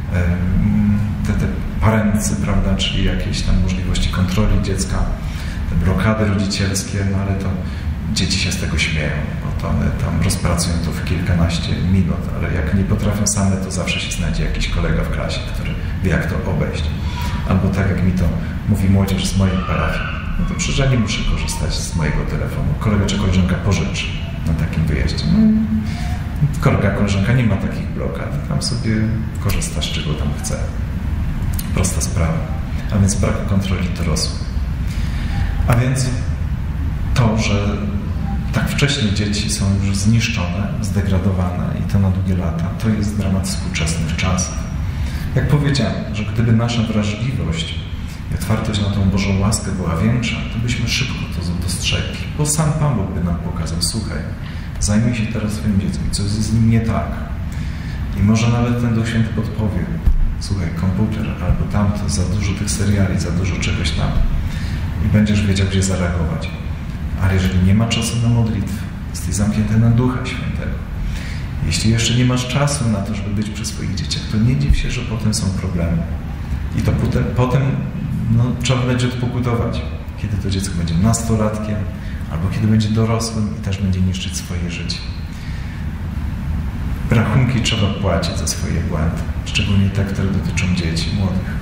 Speaker 1: te parency, prawda, czyli jakieś tam możliwości kontroli dziecka, te blokady rodzicielskie, no ale to dzieci się z tego śmieją, bo to one tam rozpracują to w kilkanaście minut, ale jak nie potrafią same, to zawsze się znajdzie jakiś kolega w klasie, który wie, jak to obejść. Albo tak jak mi to mówi młodzież z mojej parafii, no to przecież ja nie muszę korzystać z mojego telefonu. Kolega czy koleżanka pożyczy na takim wyjeździe. Koleżanka nie ma takich blokad, tam sobie korzysta z czego tam chce. Prosta sprawa. A więc brak kontroli dorosłych. A więc to, że tak wcześnie dzieci są już zniszczone, zdegradowane i to na długie lata, to jest dramat współczesnych czasów. Jak powiedziałem, że gdyby nasza wrażliwość i otwartość na tą Bożą łaskę była większa, to byśmy szybko to dostrzegli, bo sam Pan Bóg by nam pokazał, słuchaj, zajmij się teraz swoim dzieckiem, co jest z nim nie tak. I może nawet ten Duch Święty podpowie, słuchaj, komputer albo tamto, za dużo tych seriali, za dużo czegoś tam. I będziesz wiedział, gdzie zareagować. Ale jeżeli nie ma czasu na modlitwę, jesteś zamknięty na Ducha Świętego. Jeśli jeszcze nie masz czasu na to, żeby być przy swoich dzieciach, to nie dziw się, że potem są problemy. I to potem trzeba będzie odpokutować, kiedy to dziecko będzie nastolatkiem, albo kiedy będzie dorosłym i też będzie niszczyć swoje życie. Rachunki trzeba płacić za swoje błędy, szczególnie te, które dotyczą dzieci, młodych.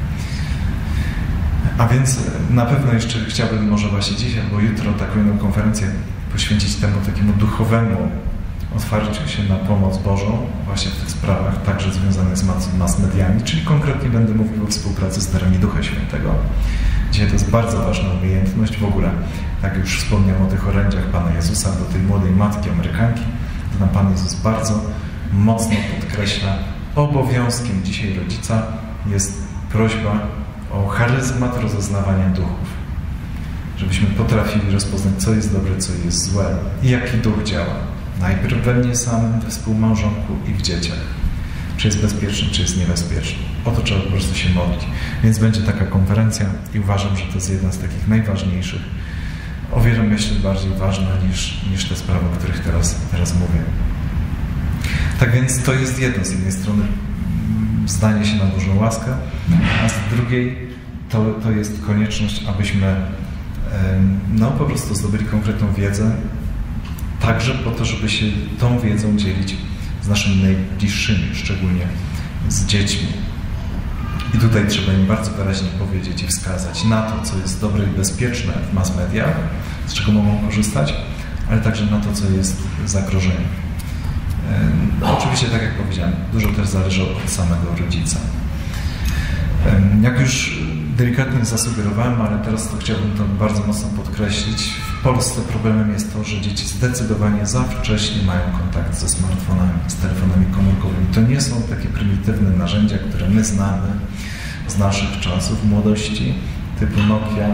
Speaker 1: A więc na pewno jeszcze chciałbym może właśnie dzisiaj, albo jutro taką jedną konferencję poświęcić temu takiemu duchowemu otwarciu się na pomoc Bożą właśnie w tych sprawach, także związanych z mass mediami, czyli konkretnie będę mówił o współpracy z darami Ducha Świętego. Dzisiaj to jest bardzo ważna umiejętność. W ogóle, jak już wspomniałem o tych orędziach Pana Jezusa, do tej młodej matki Amerykanki, to nam Pan Jezus bardzo mocno podkreśla, obowiązkiem dzisiaj rodzica jest prośba o charyzmat rozeznawania duchów. Żebyśmy potrafili rozpoznać, co jest dobre, co jest złe i jaki duch działa. Najpierw we mnie samym, we współmałżonku i w dzieciach. Czy jest bezpieczny, czy jest niebezpieczny. O to trzeba po prostu się modlić. Więc będzie taka konferencja i uważam, że to jest jedna z takich najważniejszych. O wiele, myślę, bardziej ważna niż te sprawy, o których teraz mówię. Tak więc to jest jedno. Z jednej strony zdanie się na Bożą łaskę, a z drugiej to jest konieczność, abyśmy po prostu zdobyli konkretną wiedzę, także po to, żeby się tą wiedzą dzielić z naszymi najbliższymi, szczególnie z dziećmi. I tutaj trzeba im bardzo wyraźnie powiedzieć i wskazać na to, co jest dobre i bezpieczne w mass mediach, z czego mogą korzystać, ale także na to, co jest zagrożeniem. Oczywiście, tak jak powiedziałem, dużo też zależy od samego rodzica. Jak już delikatnie zasugerowałem, ale teraz to chciałbym to bardzo mocno podkreślić, w Polsce problemem jest to, że dzieci zdecydowanie za wcześnie mają kontakt ze smartfonami, z telefonami komórkowymi. To nie są takie prymitywne narzędzia, które my znamy z naszych czasów, młodości, typu Nokia,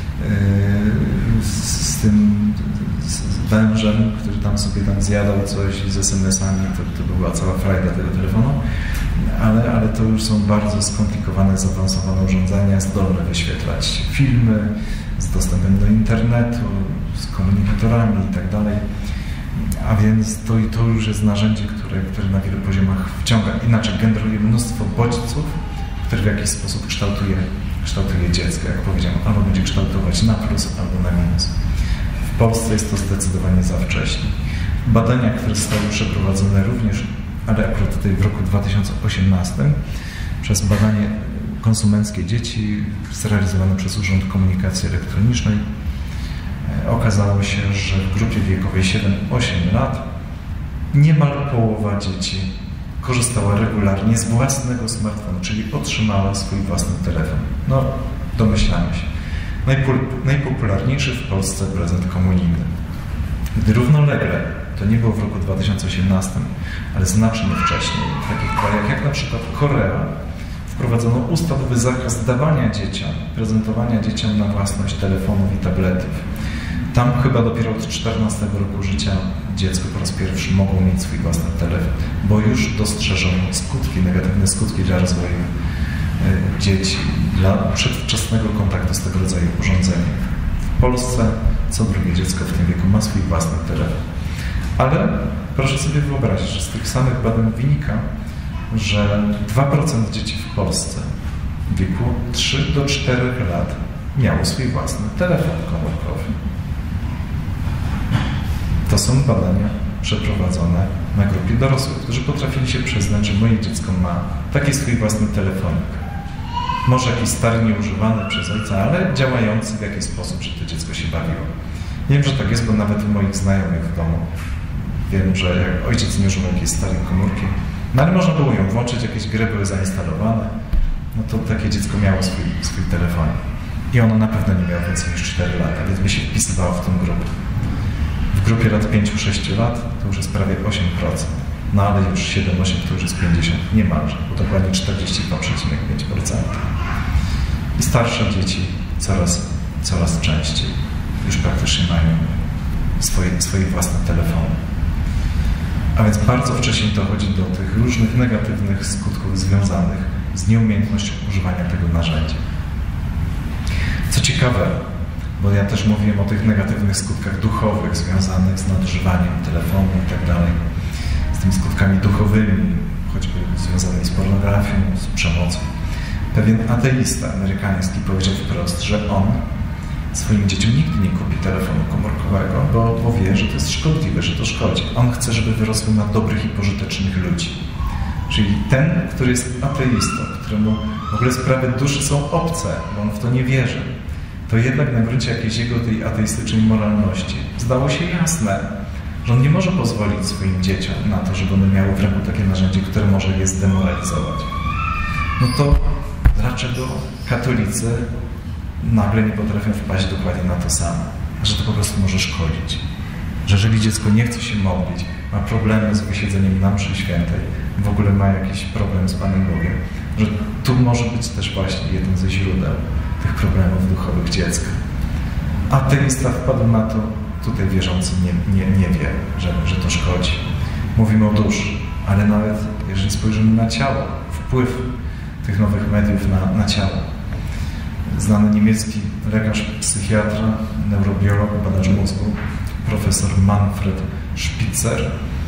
Speaker 1: z tym wężem, który tam sobie zjadał coś i z SMS-ami, to była cała frajda tego telefonu. ale to już są bardzo skomplikowane, zaawansowane urządzenia, zdolne wyświetlać filmy, z dostępem do internetu, z komunikatorami i tak dalej. A więc to już jest narzędzie, które na wielu poziomach wciąga, inaczej generuje mnóstwo bodźców, które w jakiś sposób kształtuje dziecko, jak powiedziałem, albo będzie kształtować na plus, albo na minus. W Polsce jest to zdecydowanie za wcześnie. Badania, które zostały przeprowadzone również, ale akurat tutaj w roku 2018, przez badanie konsumenckie dzieci zrealizowane przez Urząd Komunikacji Elektronicznej, okazało się, że w grupie wiekowej 7-8 lat niemal połowa dzieci korzystała regularnie z własnego smartfonu, czyli otrzymała swój własny telefon. No, domyślamy się. Najpopularniejszy w Polsce prezent komunijny. Gdy równolegle, to nie było w roku 2018, ale znacznie wcześniej, w takich krajach jak na przykład Korea, wprowadzono ustawowy zakaz dawania dzieciom, prezentowania dzieciom na własność telefonów i tabletów. Tam chyba dopiero od 14 roku życia dziecko po raz pierwszy mogło mieć swój własny telefon, bo już dostrzeżono negatywne skutki dla rozwoju dzieci, dla przedwczesnego kontaktu z tego rodzaju urządzeniem. W Polsce co drugie dziecko w tym wieku ma swój własny telefon. Ale proszę sobie wyobrazić, że z tych samych badań wynika, że 2% dzieci w Polsce w wieku 3 do 4 lat miało swój własny telefon komórkowy. To są badania przeprowadzone na grupie dorosłych, którzy potrafili się przyznać, że moje dziecko ma taki swój własny telefonik. Może jakiś stary, nieużywany przez ojca, ale działający w jakiś sposób, żeby to dziecko się bawiło. Wiem, że tak jest, bo nawet u moich znajomych w domu wiem, że jak ojciec nie używał jakiejś starej komórki, no ale można było ją włączyć, jakieś gry były zainstalowane, no to takie dziecko miało swój telefon. I ono na pewno nie miało więcej niż 4 lata, więc by się wpisywało w tą grupę. W grupie lat 5-6 lat to już jest prawie 8%. No ale już 7-8 to już jest 50, niemalże, bo dokładnie 42,5%. I starsze dzieci coraz częściej już praktycznie mają swoje własne telefony. A więc bardzo wcześnie dochodzi do tych różnych negatywnych skutków związanych z nieumiejętnością używania tego narzędzia. Co ciekawe, bo ja też mówiłem o tych negatywnych skutkach duchowych związanych z nadużywaniem telefonu i tak dalej, z tymi skutkami duchowymi, choćby związanymi z pornografią, z przemocą. Pewien ateista amerykański powiedział wprost, że on swoim dzieciom nigdy nie kupi telefonu komórkowego, bo wie, że to jest szkodliwe, że to szkodzi. On chce, żeby wyrosły na dobrych i pożytecznych ludzi. Czyli ten, który jest ateistą, któremu w ogóle sprawy duszy są obce, bo on w to nie wierzy, to jednak na gruncie jakiejś jego tej ateistycznej moralności zdało się jasne, że on nie może pozwolić swoim dzieciom na to, żeby one miały w ręku takie narzędzie, które może je zdemoralizować. No to dlaczego katolicy nagle nie potrafią wpaść dokładnie na to samo? Że to po prostu może szkodzić. Że jeżeli dziecko nie chce się modlić, ma problemy z wysiedzeniem na mszy świętej, w ogóle ma jakiś problem z Panem Bogiem, że tu może być też właśnie jeden ze źródeł tych problemów duchowych dziecka. Ateista wpadł na to, tutaj wierzący nie wie, że to szkodzi. Mówimy o duszy, ale nawet jeżeli spojrzymy na ciało, wpływ tych nowych mediów na ciało. Znany niemiecki lekarz, psychiatra, neurobiolog, badacz mózgu, profesor Manfred Spitzer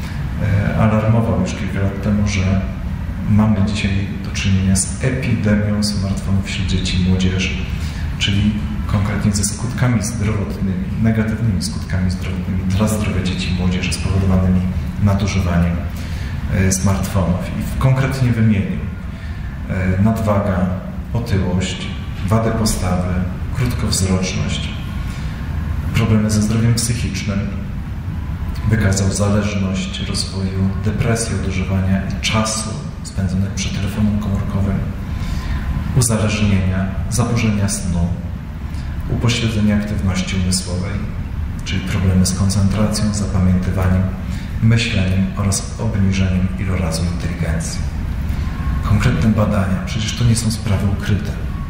Speaker 1: alarmował już kilka lat temu, że mamy dzisiaj do czynienia z epidemią smartfonów wśród dzieci i młodzieży, czyli konkretnie ze skutkami zdrowotnymi, negatywnymi skutkami zdrowotnymi dla zdrowia dzieci i młodzieży spowodowanymi nadużywaniem smartfonów. I konkretnie wymienił nadwaga, otyłość, wadę postawy, krótkowzroczność, problemy ze zdrowiem psychicznym, wykazał zależność rozwoju, depresję, odużywania i czasu spędzonego przy telefonie komórkowym, uzależnienia, zaburzenia snu, upośledzenia aktywności umysłowej, czyli problemy z koncentracją, zapamiętywaniem, myśleniem oraz obniżeniem ilorazu inteligencji. Konkretne badania, przecież to nie są sprawy ukryte.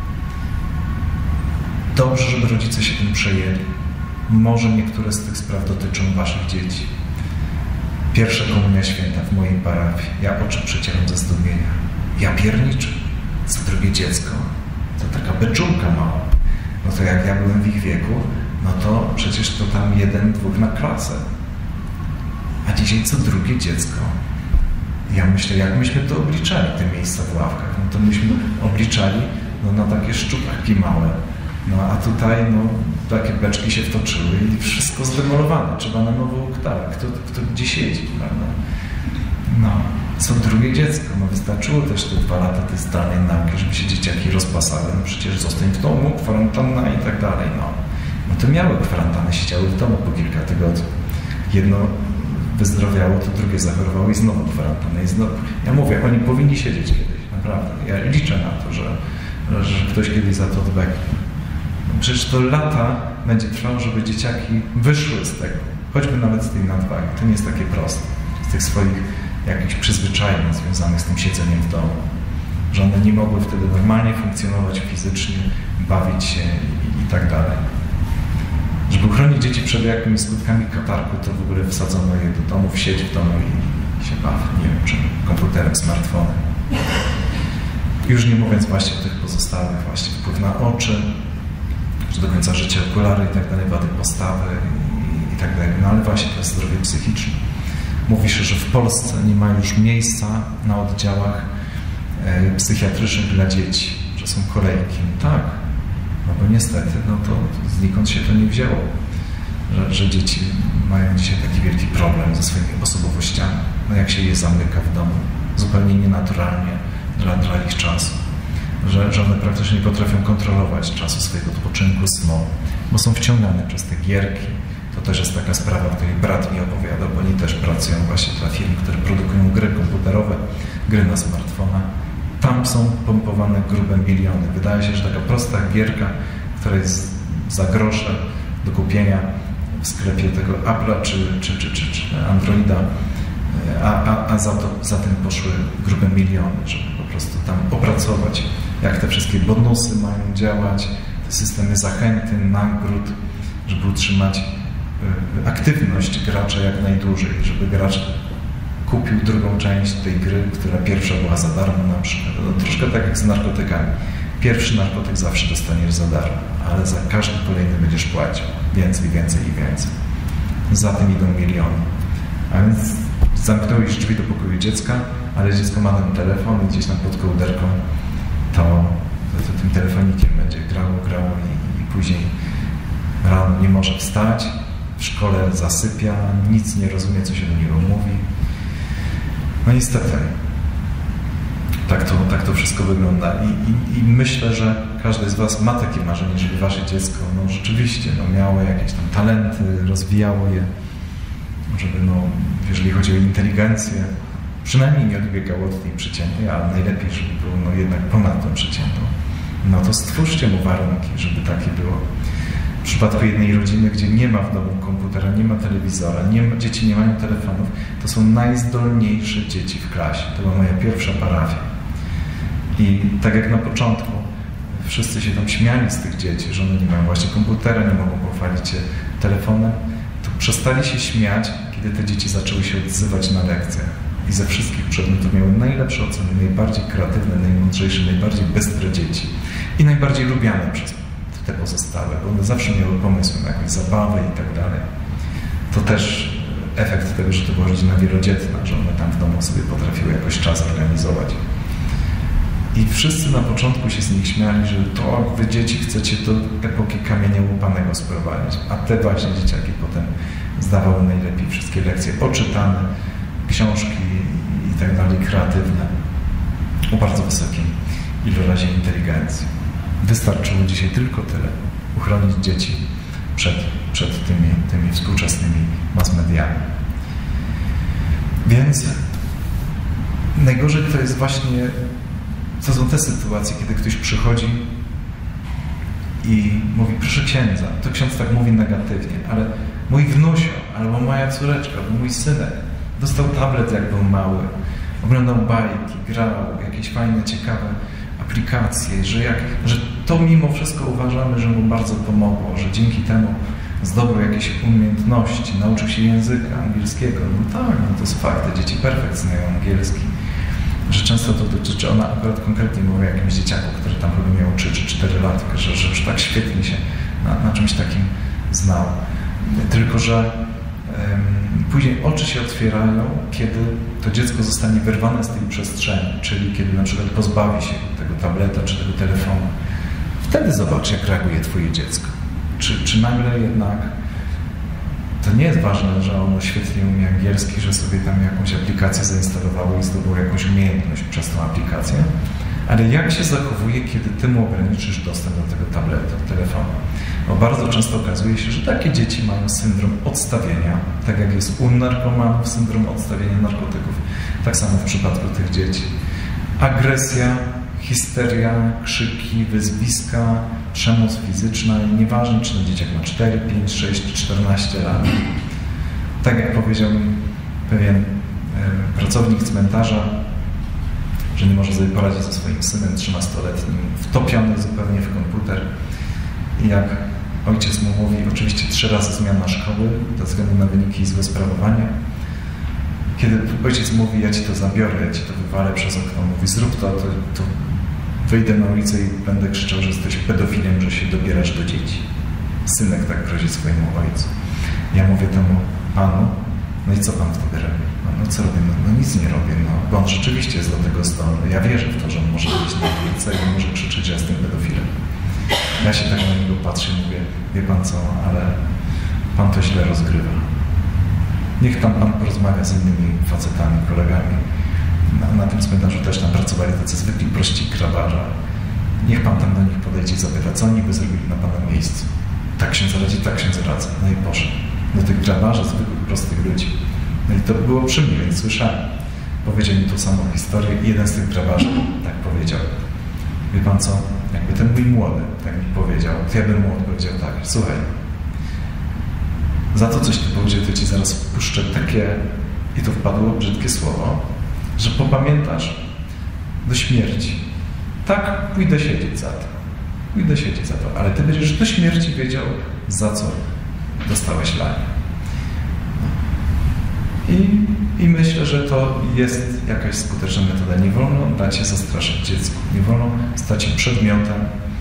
Speaker 1: Dobrze, żeby rodzice się tym przejęli. Może niektóre z tych spraw dotyczą waszych dzieci. Pierwsza komunia święta w mojej parafii. Ja oczy przecieram ze zdumienia. Ja pierniczę. Co drugie dziecko? To taka beczułka mała. No to jak ja byłem w ich wieku, no to przecież to tam 1, 2 na klasę. A dzisiaj co drugie dziecko. Ja myślę, jak myśmy to obliczali, te miejsca w ławkach. No to myśmy obliczali na takie szczupaki małe. No a tutaj takie beczki się wtoczyły i wszystko zdemolowane. Trzeba na nowo układać. Kto gdzie siedzi, prawda? No, co drugie dziecko. No wystarczyło też te 2 lata tej zdalnej nauki, żeby się dzieciaki rozpasały. No przecież zostań w domu, kwarantanna i tak dalej. No to miały kwarantannę, siedziały w domu po kilka tygodni. Jedno wyzdrowiało, to drugie zachorowało i znowu kwarantannę. I znowu. Ja mówię, oni powinni siedzieć kiedyś, naprawdę. Ja liczę na to, że ktoś kiedyś za to odbędzie. Przecież to lata będzie trwało, żeby dzieciaki wyszły z tego. Choćby nawet z tej nadwagi. To nie jest takie proste. Z tych swoich jakichś przyzwyczajeń związanych z tym siedzeniem w domu. Że one nie mogły wtedy normalnie funkcjonować fizycznie, bawić się i tak dalej. Żeby uchronić dzieci przed jakimiś skutkami katarku, to w ogóle wsadzono je do domu, siedź w domu i się baw, nie wiem, czym, komputerem, smartfonem. Już nie mówiąc właśnie o tych pozostałych, właśnie wpływ na oczy, że do końca życia okulary i tak dalej, wady postawy i tak dalej. No ale właśnie to jest zdrowie psychiczne. Mówi się, że w Polsce nie ma już miejsca na oddziałach psychiatrycznych dla dzieci, że są kolejki. No tak, no bo niestety, no to znikąd się to nie wzięło, że dzieci mają dzisiaj taki wielki problem ze swoimi osobowościami. No jak się je zamyka w domu, zupełnie nienaturalnie dla ich czasu. Że one praktycznie nie potrafią kontrolować czasu swojego odpoczynku, snu, bo są wciągane przez te gierki. To też jest taka sprawa, o której brat mi opowiadał, bo oni też pracują właśnie dla firm, które produkują gry komputerowe, gry na smartfona. Tam są pompowane grube miliony. Wydaje się, że taka prosta gierka, która jest za grosze do kupienia w sklepie tego Apple'a czy Androida, a za tym poszły grube miliony, żeby po prostu tam opracować, jak te wszystkie bonusy mają działać, te systemy zachęty, nagród, żeby utrzymać aktywność gracza jak najdłużej, żeby gracz kupił drugą część tej gry, która pierwsza była za darmo na przykład. No, troszkę tak jak z narkotykami. Pierwszy narkotyk zawsze dostaniesz za darmo, ale za każdy kolejny będziesz płacił. Więcej, więcej i więcej. Za tym idą miliony. A więc zamknąłeś drzwi do pokoju dziecka, ale dziecko ma ten telefon i gdzieś tam pod kołderką to tym telefonikiem będzie grało i później rano nie może wstać, w szkole zasypia, nic nie rozumie, co się do niego mówi. No niestety, tak to wszystko wygląda. I myślę, że każdy z Was ma takie marzenie, żeby Wasze dziecko rzeczywiście miało jakieś tam talenty, rozwijało je, żeby jeżeli chodzi o inteligencję, przynajmniej nie odbiegało od tej przeciętnej, ale najlepiej, żeby było jednak ponad tą przeciętną. No to stwórzcie mu warunki, żeby takie było. W przypadku jednej rodziny, gdzie nie ma w domu komputera, nie ma telewizora, dzieci nie mają telefonów, to są najzdolniejsze dzieci w klasie. To była moja pierwsza parafia. I tak jak na początku wszyscy się tam śmiali z tych dzieci, że one nie mają właśnie komputera, nie mogą pochwalić się telefonem, to przestali się śmiać, kiedy te dzieci zaczęły się odzywać na lekcjach. I ze wszystkich przedmiotów miały najlepsze oceny, najbardziej kreatywne, najmądrzejsze, najbardziej bystre dzieci. I najbardziej lubiane przez te pozostałe, bo one zawsze miały pomysły na jakąś zabawę i tak dalej. To też efekt tego, że to była rodzina wielodzietna, że one tam w domu sobie potrafiły jakoś czas organizować. I wszyscy na początku się z nich śmiali, że to wy dzieci chcecie do epoki kamienia łupanego sprowadzić, a te właśnie dzieciaki potem zdawały najlepiej wszystkie lekcje poczytane, książki i tak dalej, kreatywne, o bardzo wysokim ilorazie inteligencji. Wystarczyło dzisiaj tylko tyle, uchronić dzieci przed tymi współczesnymi mass-mediami. Więc najgorzej to jest właśnie, to są te sytuacje, kiedy ktoś przychodzi i mówi, proszę księdza, to ksiądz tak mówi negatywnie, ale mój wnusio, albo moja córeczka, albo mój synek dostał tablet, jak był mały, oglądał bajki, grał, jakieś fajne, ciekawe aplikacje, że to mimo wszystko uważamy, że mu bardzo pomogło, że dzięki temu zdobył jakieś umiejętności, nauczył się języka angielskiego. No tak, no to jest fakt, te dzieci perfekt znają angielski. Że często to dotyczy, ona akurat konkretnie mówi o jakimś dzieciaku, który tam chyba miał 3 czy 4 lata, że już tak świetnie się na czymś takim znał. Tylko że później oczy się otwierają, kiedy to dziecko zostanie wyrwane z tej przestrzeni, czyli kiedy na przykład pozbawi się tego tableta czy tego telefonu. Wtedy zobacz, jak reaguje twoje dziecko. Czy nagle jednak to nie jest ważne, że ono świetnie umie angielski, że sobie tam jakąś aplikację zainstalowało i zdobyło jakąś umiejętność przez tą aplikację, ale jak się zachowuje, kiedy ty mu ograniczysz dostęp do tego tabletu, telefonu. Bo bardzo często okazuje się, że takie dzieci mają syndrom odstawienia, tak jak jest u narkomanów syndrom odstawienia narkotyków, tak samo w przypadku tych dzieci. Agresja, histeria, krzyki, wyzwiska, przemoc fizyczna, nieważne czy ten dzieciak ma 4, 5, 6, 14 lat. Tak jak powiedział mi pewien pracownik cmentarza, że nie może sobie poradzić ze swoim synem 13-letnim, wtopiony zupełnie w komputer. I jak ojciec mu mówi, oczywiście 3 razy zmiana szkoły, ze względu na wyniki i złe sprawowanie. Kiedy ojciec mówi, ja ci to zabiorę, ja ci to wywalę przez okno, mówi, zrób to wyjdę na ulicę i będę krzyczał, że jesteś pedofilem, że się dobierasz do dzieci. Synek tak grozi swojemu ojcu. Ja mówię temu panu, no i co pan wtedy robi? No co robię? No nic nie robię, bo on rzeczywiście jest do tego zdolny. Ja wierzę w to, że on może wyjść na ulicę i może krzyczeć, że jestem pedofilem. Ja się tak na niego patrzę i mówię, wie pan co, ale pan to źle rozgrywa. Niech tam pan porozmawia z innymi facetami, kolegami. Na tym cmentarzu też tam pracowali tacy zwykli prości grabarze. Niech pan tam do nich podejdzie i zapyta, co oni by zrobili na pana miejscu. Tak ksiądz radzi, tak ksiądz radzi. No i poszedł do tych grabarzy, zwykłych, prostych ludzi. No i to było przy mnie, więc słyszałem. Powiedział mi tą samą historię i jeden z tych grabarzy tak powiedział. Wie pan co, jakby ten mój młody tak mi powiedział, to ja bym mu odpowiedział tak, słuchaj, za to coś ty powiedział, to ci zaraz puszczę takie, i to wpadło brzydkie słowo, że popamiętasz do śmierci. Tak, pójdę siedzieć za to. Pójdę siedzieć za to, ale ty będziesz do śmierci wiedział, za co dostałeś lanie. I myślę, że to jest jakaś skuteczna metoda. Nie wolno dać się zastraszać dziecku. Nie wolno stać się przedmiotem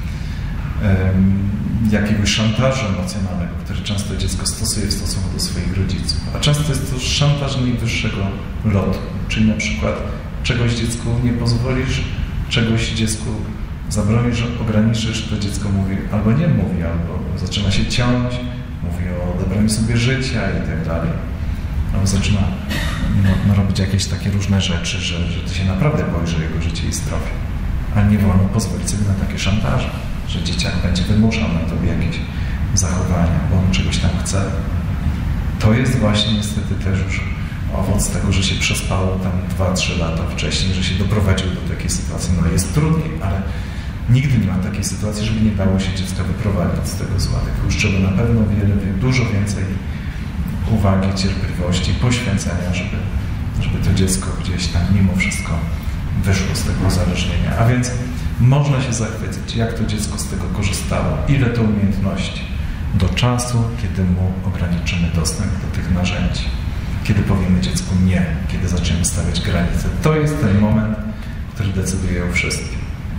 Speaker 1: jakiegoś szantażu emocjonalnego, który często dziecko stosuje w stosunku do swoich rodziców. A często jest to szantaż najwyższego lotu. Czyli na przykład czegoś dziecku nie pozwolisz, czegoś dziecku zabronisz, ograniczysz, to dziecko mówi albo nie mówi, albo zaczyna się ciąć, mówi o odebraniu sobie życia i tak dalej. Albo zaczyna robić jakieś takie różne rzeczy, że ty się naprawdę boisz, że jego życie i zdrowie. Ale nie wolno pozwolić sobie na takie szantaże, że dzieciak będzie wymuszał na tobie jakieś zachowania, bo on czegoś tam chce. To jest właśnie niestety też już owoc tego, że się przespało tam 2-3 lata wcześniej, że się doprowadziło do takiej sytuacji. No jest trudniej, ale nigdy nie ma takiej sytuacji, żeby nie dało się dziecka wyprowadzić z tego zła. Tylko już trzeba na pewno dużo więcej uwagi, cierpliwości, poświęcenia, żeby to dziecko gdzieś tam mimo wszystko wyszło z tego uzależnienia. A więc można się zachwycić, jak to dziecko z tego korzystało, ile to umiejętności do czasu, kiedy mu ograniczymy dostęp do tych narzędzi. Kiedy powiemy dziecku nie, kiedy zaczniemy stawiać granice. To jest ten moment, który decyduje o wszystkim.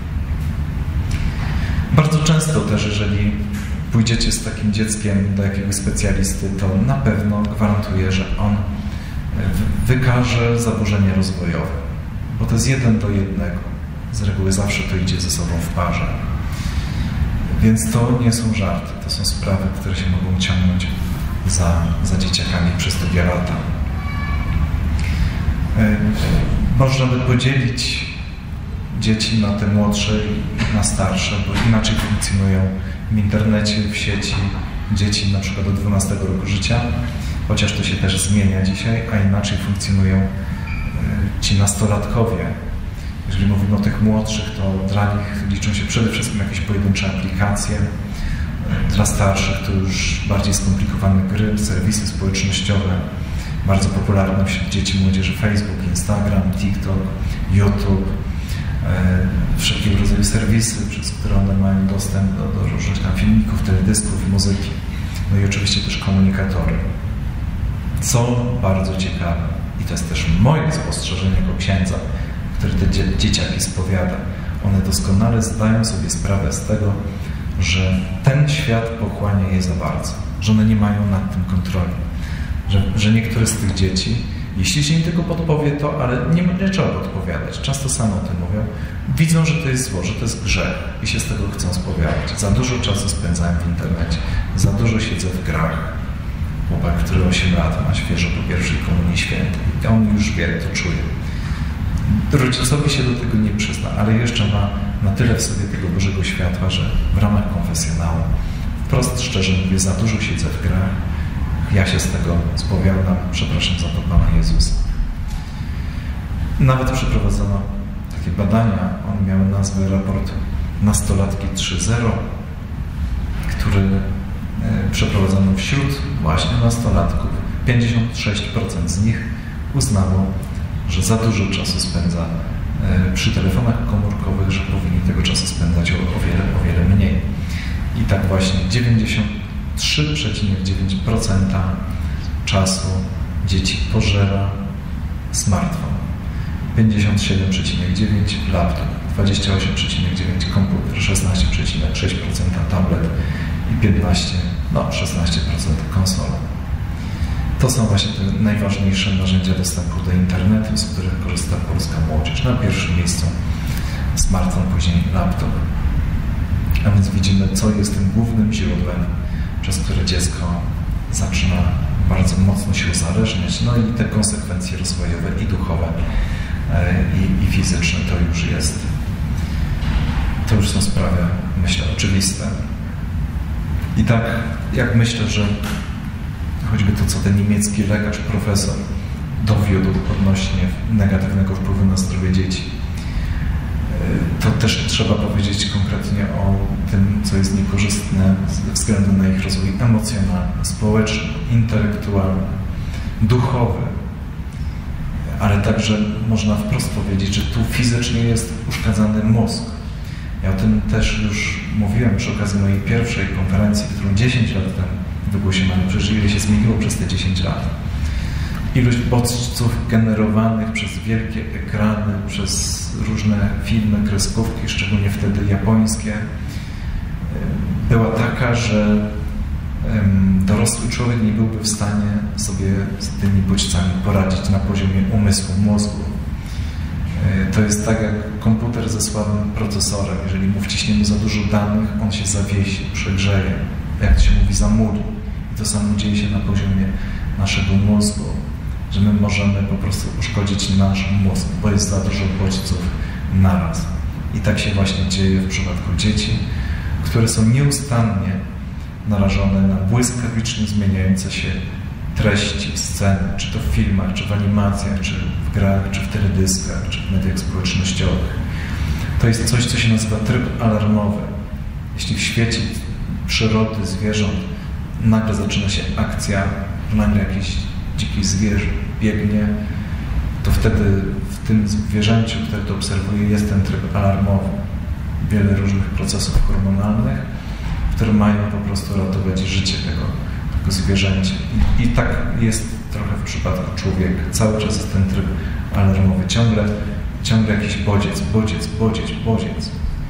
Speaker 1: Bardzo często też, jeżeli pójdziecie z takim dzieckiem do jakiegoś specjalisty, to na pewno gwarantuje, że on wykaże zaburzenia rozwojowe. Bo to jest 1 do 1. Z reguły zawsze to idzie ze sobą w parze. Więc to nie są żarty. To są sprawy, które się mogą ciągnąć za dzieciakami przez długie lata. Można by podzielić dzieci na te młodsze i na starsze, bo inaczej funkcjonują w internecie, w sieci dzieci na przykład do 12 roku życia, chociaż to się też zmienia dzisiaj, a inaczej funkcjonują ci nastolatkowie. Jeżeli mówimy o tych młodszych, to dla nich liczą się przede wszystkim jakieś pojedyncze aplikacje. Dla starszych to już bardziej skomplikowane gry, serwisy społecznościowe, bardzo popularne wśród dzieci i młodzieży Facebook, Instagram, TikTok, YouTube, wszelkiego rodzaju serwisy, przez które one mają dostęp do różnych tam filmików, teledysków, muzyki. No i oczywiście też komunikatory. Co bardzo ciekawe, i to jest też moje spostrzeżenie jako księdza, który te dzieciaki spowiada, one doskonale zdają sobie sprawę z tego, że ten świat pochłania je za bardzo, że one nie mają nad tym kontroli, że niektóre z tych dzieci, jeśli się im tylko podpowie to, ale nie trzeba podpowiadać, często same o tym mówią, widzą, że to jest zło, że to jest grzech i się z tego chcą spowiadać. Za dużo czasu spędzałem w internecie, za dużo siedzę w grach. Chłopak, który 8 lat ma świeżo po pierwszej komunii świętej, i on już wie, to czuje. Rodzicowi się do tego nie przyzna, ale jeszcze ma na tyle w sobie tego Bożego światła, że w ramach konfesjonału wprost szczerze mówię, za dużo siedzę w grach, ja się z tego spowiadam, przepraszam za to Pana Jezusa. Nawet przeprowadzono takie badania, on miał nazwę raport Nastolatki 3.0, który przeprowadzono wśród właśnie nastolatków. 56% z nich uznało, że za dużo czasu spędza przy telefonach komórkowych, że powinni tego czasu spędzać o wiele mniej. I tak właśnie 93,9% czasu dzieci pożera smartfon, 57,9% laptop, 28,9% komputer, 16,6% tablet i 16% konsola. To są właśnie te najważniejsze narzędzia dostępu do internetu, z których korzysta polska młodzież. Na pierwszym miejscu smartfon, później laptop. A więc widzimy, co jest tym głównym źródłem, przez które dziecko zaczyna bardzo mocno się uzależniać. No i te konsekwencje rozwojowe i duchowe, i fizyczne to już są sprawy, myślę, oczywiste. I tak jak myślę, że choćby to, co ten niemiecki lekarz, profesor dowiódł odnośnie negatywnego wpływu na zdrowie dzieci, to też trzeba powiedzieć konkretnie o tym, co jest niekorzystne ze względu na ich rozwój emocjonalny, społeczny, intelektualny, duchowy, ale także można wprost powiedzieć, że tu fizycznie jest uszkadzany mózg. Ja o tym też już mówiłem przy okazji mojej pierwszej konferencji, którą 10 lat temu wygłosiłem, ale przecież ile się zmieniło przez te 10 lat. Ilość bodźców generowanych przez wielkie ekrany, przez różne filmy, kreskówki, szczególnie wtedy japońskie, była taka, że dorosły człowiek nie byłby w stanie sobie z tymi bodźcami poradzić na poziomie umysłu, mózgu. To jest tak jak komputer ze słabym procesorem. Jeżeli mu wciśniemy za dużo danych, on się zawiesi, przegrzeje, jak to się mówi, zamuli. I to samo dzieje się na poziomie naszego mózgu, że my możemy po prostu uszkodzić nasz mózg, bo jest za dużo bodźców naraz. I tak się właśnie dzieje w przypadku dzieci, które są nieustannie narażone na błyskawicznie zmieniające się treści, sceny, czy to w filmach, czy w animacjach, czy w grach, czy w teledyskach, czy w mediach społecznościowych. To jest coś, co się nazywa tryb alarmowy. Jeśli w świecie przyrody, zwierząt nagle zaczyna się akcja, nagle jakiś dziki zwierz biegnie, to wtedy w tym zwierzęciu, które to obserwuje, jest ten tryb alarmowy. Wiele różnych procesów hormonalnych, które mają po prostu ratować życie tego zwierzęcia. I tak jest trochę w przypadku człowieka. Cały czas jest ten tryb alarmowy. Ciągle jakiś bodziec.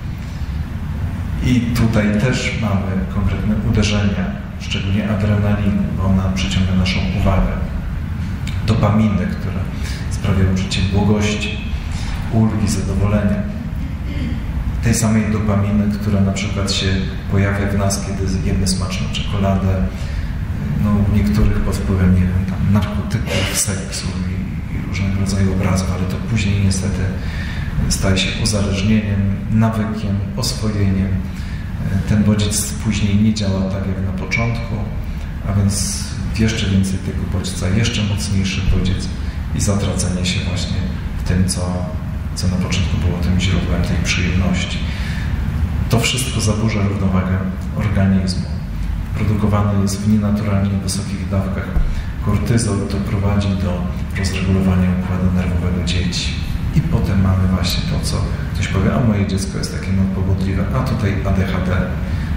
Speaker 1: I tutaj też mamy konkretne uderzenia, szczególnie adrenaliny, bo ona przyciąga naszą uwagę. Dopaminy, które sprawiają uczucie błogości, ulgi, zadowolenia. Tej samej dopaminy, która na przykład się pojawia w nas, kiedy zjemy smaczną czekoladę, u niektórych pod wpływem, nie wiem, tam narkotyków, seksu i różnego rodzaju obrazów, ale to później niestety staje się uzależnieniem, nawykiem, oswojeniem. Ten bodziec później nie działa tak jak na początku, a więc jeszcze więcej tego bodźca, jeszcze mocniejszy bodziec i zatracenie się właśnie w tym, co na początku było tym źródłem tej przyjemności. To wszystko zaburza równowagę organizmu. Produkowany jest w nienaturalnie wysokich dawkach kortyzol, to prowadzi do rozregulowania układu nerwowego dzieci. I potem mamy właśnie to, co ktoś powie, a moje dziecko jest takie nadpobudliwe, a tutaj ADHD,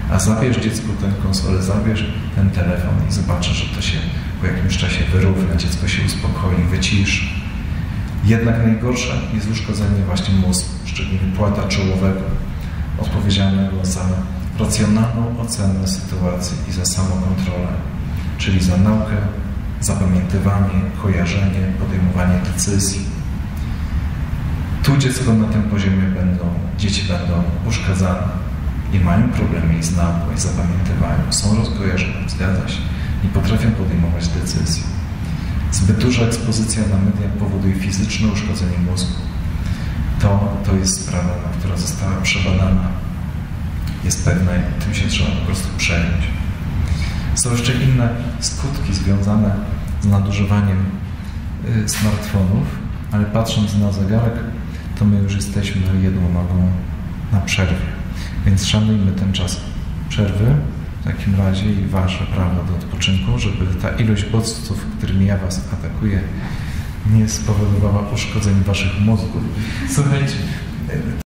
Speaker 1: A zabierz dziecku tę konsolę, zabierz ten telefon i zobaczysz, że to się po jakimś czasie wyrówna, dziecko się uspokoi, wyciszy. Jednak najgorsze jest uszkodzenie właśnie mózgu, szczególnie płata czołowego, odpowiedzialnego za racjonalną ocenę sytuacji i za samokontrolę, czyli za naukę, zapamiętywanie, kojarzenie, podejmowanie decyzji. Tu dziecko na tym poziomie dzieci będą uszkadzane i mają problemy i z nauką, i z zapamiętywaniem. Są rozkojarzone, zgadza się, nie potrafią podejmować decyzji. Zbyt duża ekspozycja na media powoduje fizyczne uszkodzenie mózgu. To jest sprawa, która została przebadana, jest pewna i tym się trzeba po prostu przejąć. Są jeszcze inne skutki związane z nadużywaniem smartfonów, ale patrząc na zegarek, to my już jesteśmy jedną nogą na przerwie. Więc szanujmy ten czas przerwy w takim razie i wasze prawo do odpoczynku, żeby ta ilość bodźców, którymi ja was atakuję, nie spowodowała uszkodzeń waszych mózgów. Słuchajcie,